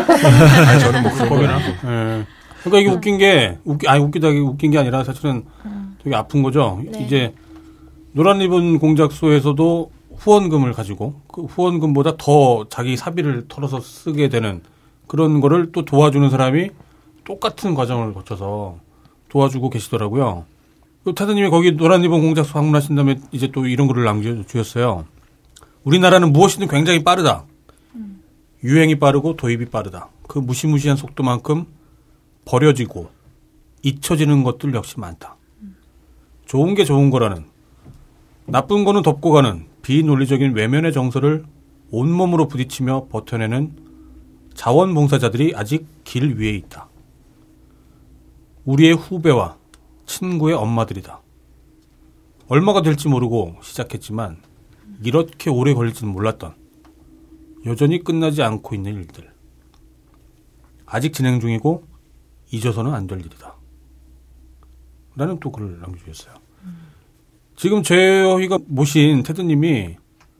S6: 저는 뭐 그런 거랑.
S2: 그러니까 이게 웃긴 게 아니라 사실은 되게 아픈 거죠. 이제 노란 리본 공작소에서도 후원금을 가지고 그 후원금보다 더 자기 사비를 털어서 쓰게 되는 그런 거를 또 도와주는 사람이 똑같은 과정을 거쳐서 도와주고 계시더라고요. 타드님이 거기 노란 리본 공작소 방문하신 다음에 이제 또 이런 글을 남겨주셨어요. 우리나라는 무엇이든 굉장히 빠르다. 유행이 빠르고 도입이 빠르다. 그 무시무시한 속도만큼 버려지고 잊혀지는 것들 역시 많다. 좋은 게 좋은 거라는 나쁜 거는 덮고 가는 비논리적인 외면의 정서를 온몸으로 부딪히며 버텨내는 자원봉사자들이 아직 길 위에 있다. 우리의 후배와 친구의 엄마들이다. 얼마가 될지 모르고 시작했지만 이렇게 오래 걸릴지는 몰랐던 여전히 끝나지 않고 있는 일들. 아직 진행 중이고 잊어서는 안 될 일이다. 라는 또 글을 남겨주셨어요. 지금 저희가 모신 테드님이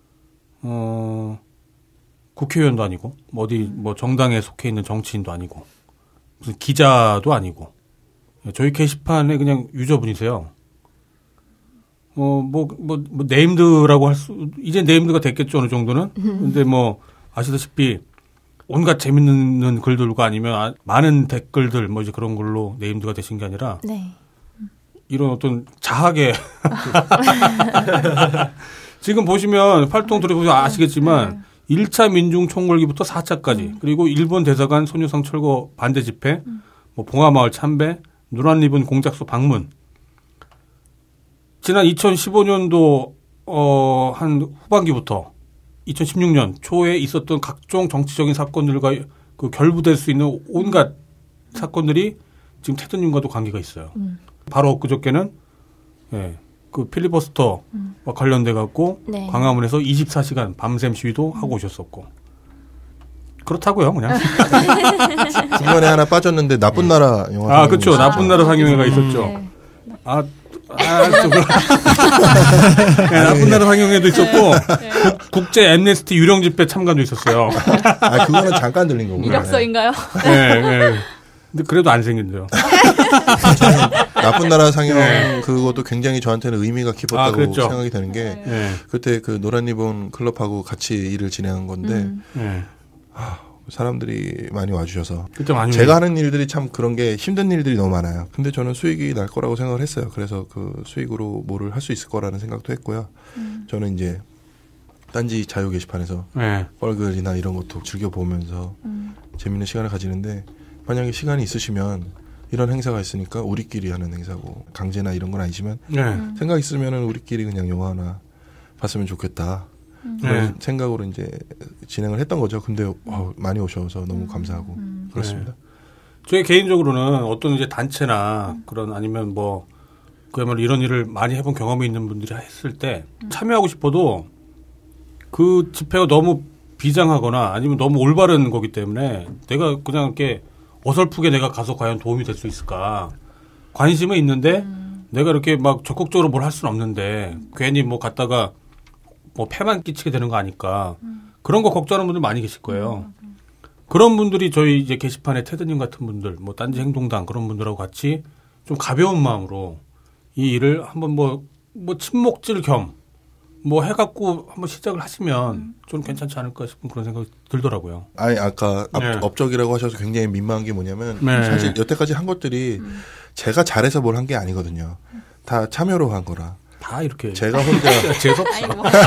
S2: 국회의원도 아니고 어디 뭐 정당에 속해 있는 정치인도 아니고 무슨 기자도 아니고 저희 게시판에 그냥 유저분이세요. 네임드라고 할 수, 이제 네임드가 됐겠죠, 어느 정도는. 근데 뭐, 아시다시피, 온갖 재밌는 글들과 아니면 많은 댓글들, 뭐 이제 그런 걸로 네임드가 되신 게 아니라,
S3: 네.
S2: 이런 어떤 자학의, 지금 보시면, 활동 들어보시면 아시겠지만, 1차 민중총궐기부터 4차까지, 그리고 일본 대사관 소녀상 철거 반대 집회, 뭐 봉화마을 참배, 노란 리본 공작소 방문, 지난 2015년도 한 후반기부터 2016년 초에 있었던 각종 정치적인 사건들과 그 결부될 수 있는 온갖 사건들이 지금 테드님과도 관계가 있어요. 바로 그저께는 그 필리버스터와 관련돼 갖고
S3: 네.
S2: 광화문에서 24시간 밤샘 시위도 하고 오셨었고 그렇다고요, 그냥.
S6: 중간에 하나 빠졌는데 나쁜 나라 영화.
S2: 그렇죠. 나쁜 나라 상영회가 있었죠.
S1: 네.
S2: 나쁜 나라 상영회도 있었고 국제 엠네스티 유령 집회 참가도 있었어요.
S6: 그거는 잠깐 들린 거고.
S1: 이력서인가요?
S2: 네. 근데 그래도 안 생긴대요.
S6: 나쁜 나라 상영 그것도 굉장히 저한테는 의미가 깊었다고
S2: 그랬죠.
S6: 생각이 되는 게 그때 그 노란 리본 클럽하고 같이 일을 진행한 건데 사람들이 많이 와주셔서 제가 하는 일들이 참 그런 게 힘든 일들이 너무 많아요. 근데 저는 수익이 날 거라고 생각을 했어요. 그래서 그 수익으로 뭐를 할 수 있을 거라는 생각도 했고요. 저는 이제 딴지 자유 게시판에서 뻘글이나 이런 것도 즐겨보면서 재밌는 시간을 가지는데 만약에 시간이 있으시면 이런 행사가 있으니까 우리끼리 하는 행사고 강제나 이런 건 아니지만 생각 있으면은 우리끼리 그냥 영화 하나 봤으면 좋겠다. 그런 생각으로 이제 진행을 했던 거죠. 근데 많이 오셔서 너무 감사하고 그렇습니다.
S2: 저희 개인적으로는 어떤 이제 단체나 그런 아니면 뭐 그야말로 이런 일을 많이 해본 경험이 있는 분들이 했을 때 참여하고 싶어도 그 집회가 너무 비장하거나 아니면 너무 올바른 거기 때문에 내가 그냥 이렇게 어설프게 내가 가서 과연 도움이 될 수 있을까 관심은 있는데 내가 이렇게 막 적극적으로 뭘 할 수는 없는데 괜히 뭐 갔다가 뭐 폐만 끼치게 되는 거 아닐까. 그런 거 걱정하는 분들 많이 계실 거예요. 그런 분들이 저희 이제 게시판에 테드님 같은 분들, 뭐 딴지 행동당 그런 분들하고 같이 좀 가벼운 마음으로 이 일을 한번 뭐 친목질 겸 뭐 해갖고 한번 시작을 하시면 좀 괜찮지 않을까 싶은 그런 생각이 들더라고요.
S6: 아니 아까 업적이라고 하셔서 굉장히 민망한 게 뭐냐면 사실 여태까지 한 것들이 제가 잘해서 뭘 한 게 아니거든요. 다 참여로 한 거라.
S2: 다 이렇게
S6: 제가 혼자
S2: 재수없어.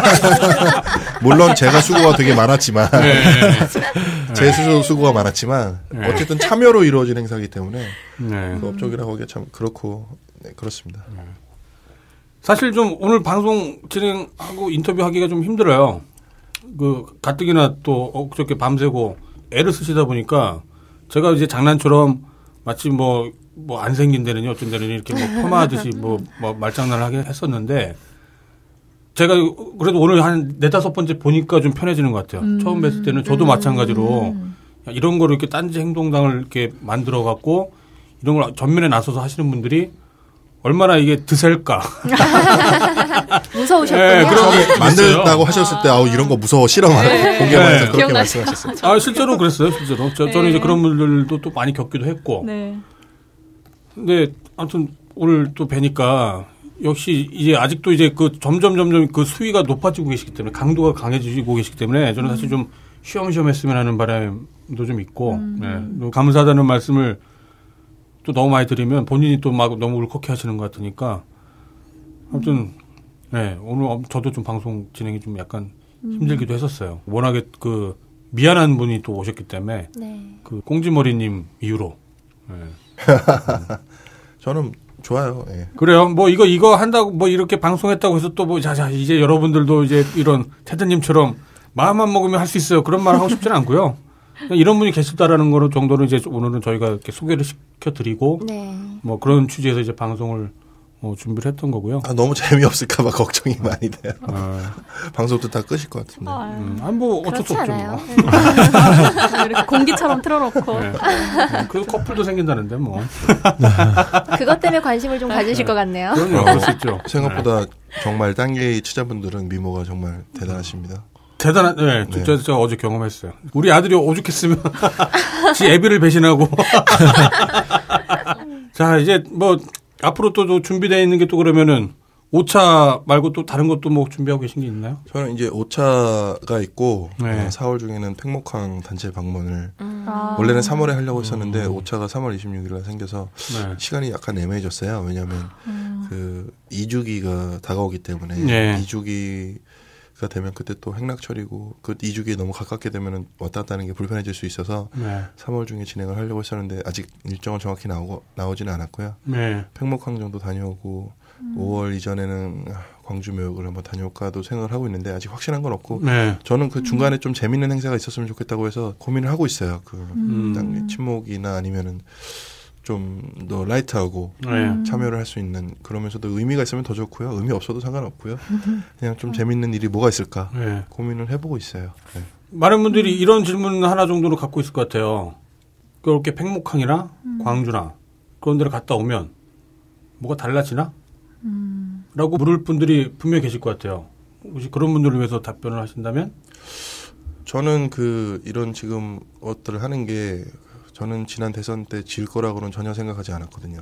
S6: 물론 제가 수고가 되게 많았지만 제 스스로 수고가 많았지만 어쨌든 참여로 이루어진 행사이기 때문에 그 업적이라고 하기가 참 그렇고 그렇습니다.
S2: 사실 좀 오늘 방송 진행하고 인터뷰하기가 좀 힘들어요. 그 가뜩이나 또 그저께 밤새고 애를 쓰시다 보니까 제가 이제 장난처럼 마치 뭐 안 생긴 데는 어쩐 데는 이렇게 뭐 폄하하듯이 뭐 말장난을 하긴 했었는데 제가 그래도 오늘 한 4-5번째 보니까 좀 편해지는 것 같아요. 처음 뵀을 때는 저도 마찬가지로 이런 거를 이렇게 딴지 행동당을 이렇게 만들어 갖고 이런 걸 전면에 나서서 하시는 분들이 얼마나 이게 드셀까.
S3: 무서우셨군요.
S6: 그런 만들다고 하셨을 때 이런 거 무서워 싫어 공개방에서 그렇게 말씀하셨어요.
S2: 실제로 그랬어요. 실제로. 저는 이제 그런 분들도 또 많이 겪기도 했고.
S1: 네.
S2: 근데 아무튼 오늘 또 뵈니까 역시 이제 아직도 이제 그 점점 그 수위가 높아지고 계시기 때문에 강도가 강해지고 계시기 때문에 저는 사실 좀 쉬엄쉬엄 했으면 하는 바람도 좀 있고 감사하다는 말씀을 또 너무 많이 드리면 본인이 또 막 너무 울컥해 하시는 것 같으니까 아무튼 오늘 저도 좀 방송 진행이 좀 약간 힘들기도 했었어요. 워낙에 그 미안한 분이 또 오셨기 때문에 그 꽁지머리님 이후로
S6: 저는 좋아요.
S2: 그래요. 뭐 이거 한다고 뭐 이렇게 방송했다고 해서 또 뭐 자 이제 여러분들도 이제 이런 테드님처럼 마음만 먹으면 할 수 있어요. 그런 말 하고 싶지는 않고요. 이런 분이 계시다라는 거로 정도는 이제 오늘은 저희가 이렇게 소개를 시켜드리고 뭐 그런 취지에서 이제 방송을 준비를 했던 거고요.
S6: 너무 재미없을까봐 걱정이 많이 돼요. 방송도 다 끄실 것 같은데.
S2: 뭐 어쩔 수 없죠. 뭐.
S1: 이렇게 공기처럼 틀어놓고.
S2: 네. 그 커플도 생긴다는데 뭐.
S3: 그것 때문에 관심을 좀 가지실 것 같네요.
S2: 그럴 수 있죠.
S6: 생각보다 정말 딴게이 치자분들은 미모가 정말 대단하십니다.
S2: 네. 제가 어제 경험했어요. 우리 아들이 오죽했으면 지 애비를 배신하고. 자, 이제 뭐 앞으로 또 준비되어 있는 게 또 그러면은 5차 말고 또 다른 것도 뭐 준비하고 계신 게 있나요?
S6: 저는 이제 5차가 있고 4월 중에는 팽목항 단체 방문을 원래는 3월에 하려고 했었는데 5차가 3월 26일에 생겨서 시간이 약간 애매해졌어요. 왜냐하면 그 2주기가 다가오기 때문에 2주기가 되면 그때 또 행락철이고 그 2주기에 너무 가깝게 되면 왔다 갔다 하는 게 불편해질 수 있어서 3월 중에 진행을 하려고 했었는데 아직 일정은 정확히 나오지는 않았고요. 팽목항 정도 다녀오고 5월 이전에는 광주 묘역을 한번 다녀올까도 생각을 하고 있는데 아직 확실한 건 없고 저는 그 중간에 좀 재밌는 행사가 있었으면 좋겠다고 해서 고민을 하고 있어요. 그 친목이나 아니면은 좀 더 라이트하고 참여를 할 수 있는 그러면서도 의미가 있으면 더 좋고요. 의미 없어도 상관없고요. 그냥 좀 재밌는 일이 뭐가 있을까 고민을 해보고 있어요.
S2: 많은 분들이 이런 질문 하나 정도는 갖고 있을 것 같아요. 그렇게 팽목항이나 광주나 그런 데를 갔다 오면 뭐가 달라지나? 라고 물을 분들이 분명히 계실 것 같아요. 혹시 그런 분들을 위해서 답변을 하신다면? 저는
S6: 이런 지금 것들을 하는 게 저는 지난 대선 때 질 거라고는 전혀 생각하지 않았거든요.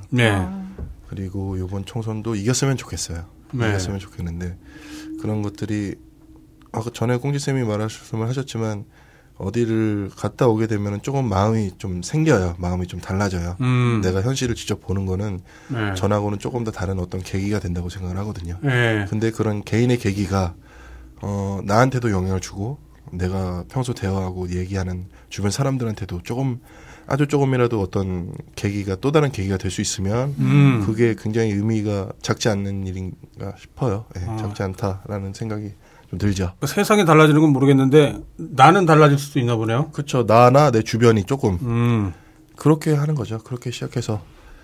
S6: 그리고 이번 총선도 이겼으면 좋겠어요. 이겼으면 좋겠는데 그런 것들이 아까 전에 꽁지쌤이 말씀을 하셨지만 어디를 갔다 오게 되면 조금 마음이 좀 생겨요. 마음이 좀 달라져요. 내가 현실을 직접 보는 거는 전하고는 조금 더 다른 어떤 계기가 된다고 생각을 하거든요. 근데 그런 개인의 계기가 나한테도 영향을 주고 내가 평소 대화하고 얘기하는 주변 사람들한테도 아주 조금이라도 어떤 계기가 또 다른 계기가 될 수 있으면 그게 굉장히 의미가 작지 않는 일인가 싶어요. 작지 않다라는 생각이 좀 들죠.
S2: 세상이 달라지는 건 모르겠는데 나는 달라질 수도 있나 보네요.
S6: 그렇죠. 나나 내 주변이 조금 그렇게 하는 거죠. 그렇게 시작해서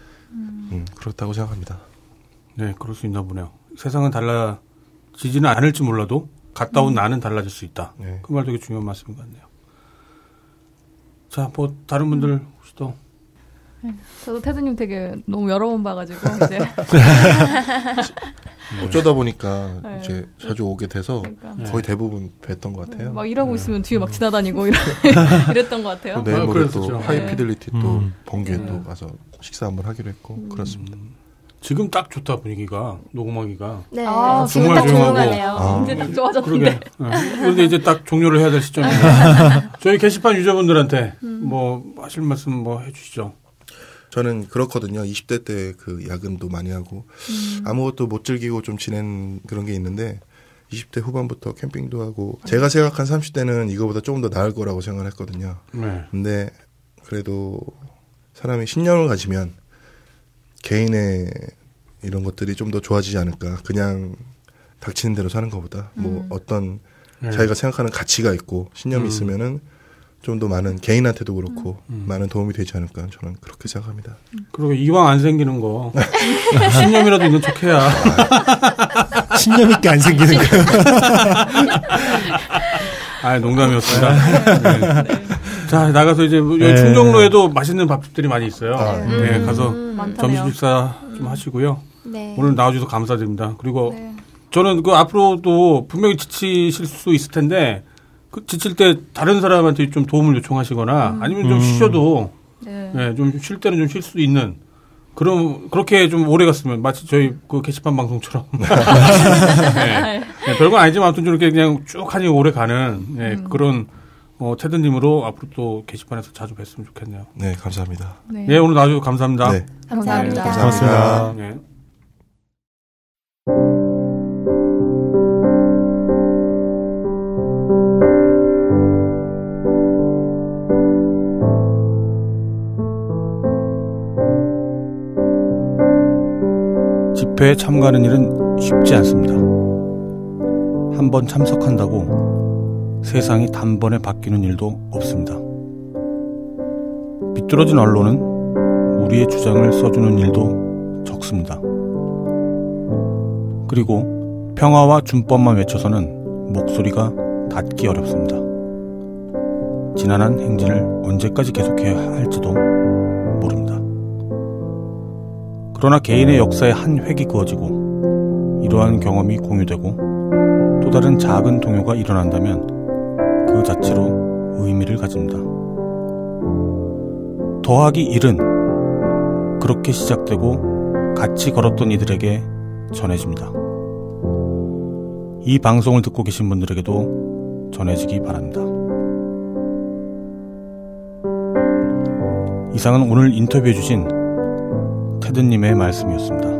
S6: 그렇다고 생각합니다.
S2: 네, 그럴 수 있나 보네요. 세상은 달라지지는 않을지 몰라도 갔다 온 나는 달라질 수 있다. 그 말 되게 중요한 말씀인 것 같네요. 자, 뭐 다른 분들 혹시 또?
S1: 저도 테드님 되게 너무 여러 번 봐가지고 이제
S6: 어쩌다 보니까 이제 자주 오게 돼서 거의 대부분 뵀던 것 같아요.
S1: 막 일하고 있으면 뒤에 막 지나다니고 이랬던 것 같아요.
S6: 내일 모레 또 하이피델리티 또 번개에 또 가서 식사 한번 하기로 했고 그렇습니다.
S2: 지금 딱 좋다 분위기가 녹음하기가.
S3: 네. 지금 딱 조용하네요.
S1: 이제 딱 좋아졌는데.
S2: 그런데 이제 딱 종료를 해야 될 시점이에요. 저희 게시판 유저분들한테 뭐 하실 말씀 뭐 해주시죠.
S6: 저는 그렇거든요. 20대 때 그 야근도 많이 하고 아무것도 못 즐기고 좀 지낸 그런 게 있는데 20대 후반부터 캠핑도 하고 제가 생각한 30대는 이거보다 조금 더 나을 거라고 생각을 했거든요. 근데 그래도 사람이 신념을 가지면 개인의 이런 것들이 좀 더 좋아지지 않을까. 그냥 닥치는 대로 사는 것보다 뭐 어떤 자기가 생각하는 가치가 있고 신념이 있으면은 좀 더 많은 개인한테도 그렇고 많은 도움이 되지 않을까 저는 그렇게 생각합니다.
S2: 그리고 이왕 안 생기는 거 신념이라도 있는 척해야.
S4: 신념 있게 안 생기는 거요.
S2: 농담이었습니다. 네. 자, 나가서 이제 여기 충정로에도 맛있는 밥집들이 많이 있어요. 네, 가서 점심 식사 좀 하시고요. 오늘 나와주셔서 감사드립니다. 그리고 저는 그 앞으로도 분명히 지치실 수 있을 텐데 그 지칠 때 다른 사람한테 좀 도움을 요청하시거나 아니면 좀 쉬셔도 좀 쉴 때는 좀 쉴 수 있는 그렇게 좀 오래 갔으면 마치 저희 그 게시판 방송처럼 별건 아니지만 아무튼 좀 이렇게 그냥 쭉 하니 오래 가는 그런 테드님으로 앞으로 또 게시판에서 자주 뵀으면 좋겠네요.
S6: 네, 감사합니다.
S2: 네, 오늘 나와주셔서 감사합니다.
S6: 네.
S3: 감사합니다.
S6: 감사합니다.
S2: 네. 집회에 참가하는 일은 쉽지 않습니다. 한번 참석한다고 세상이 단번에 바뀌는 일도 없습니다. 비뚤어진 언론은 우리의 주장을 써주는 일도 적습니다. 그리고 평화와 준법만 외쳐서는 목소리가 닿기 어렵습니다. 지난한 행진을 언제까지 계속해야 할지도 모릅니다. 그러나 개인의 역사에 한 획이 그어지고 이러한 경험이 공유되고 또 다른 작은 동요가 일어난다면 그 자체로 의미를 가집니다. 더하기 1은 그렇게 시작되고 같이 걸었던 이들에게 전해집니다. 이 방송을 듣고 계신 분들에게도 전해지기 바랍니다. 이상은 오늘 인터뷰해주신 테드님의 말씀이었습니다.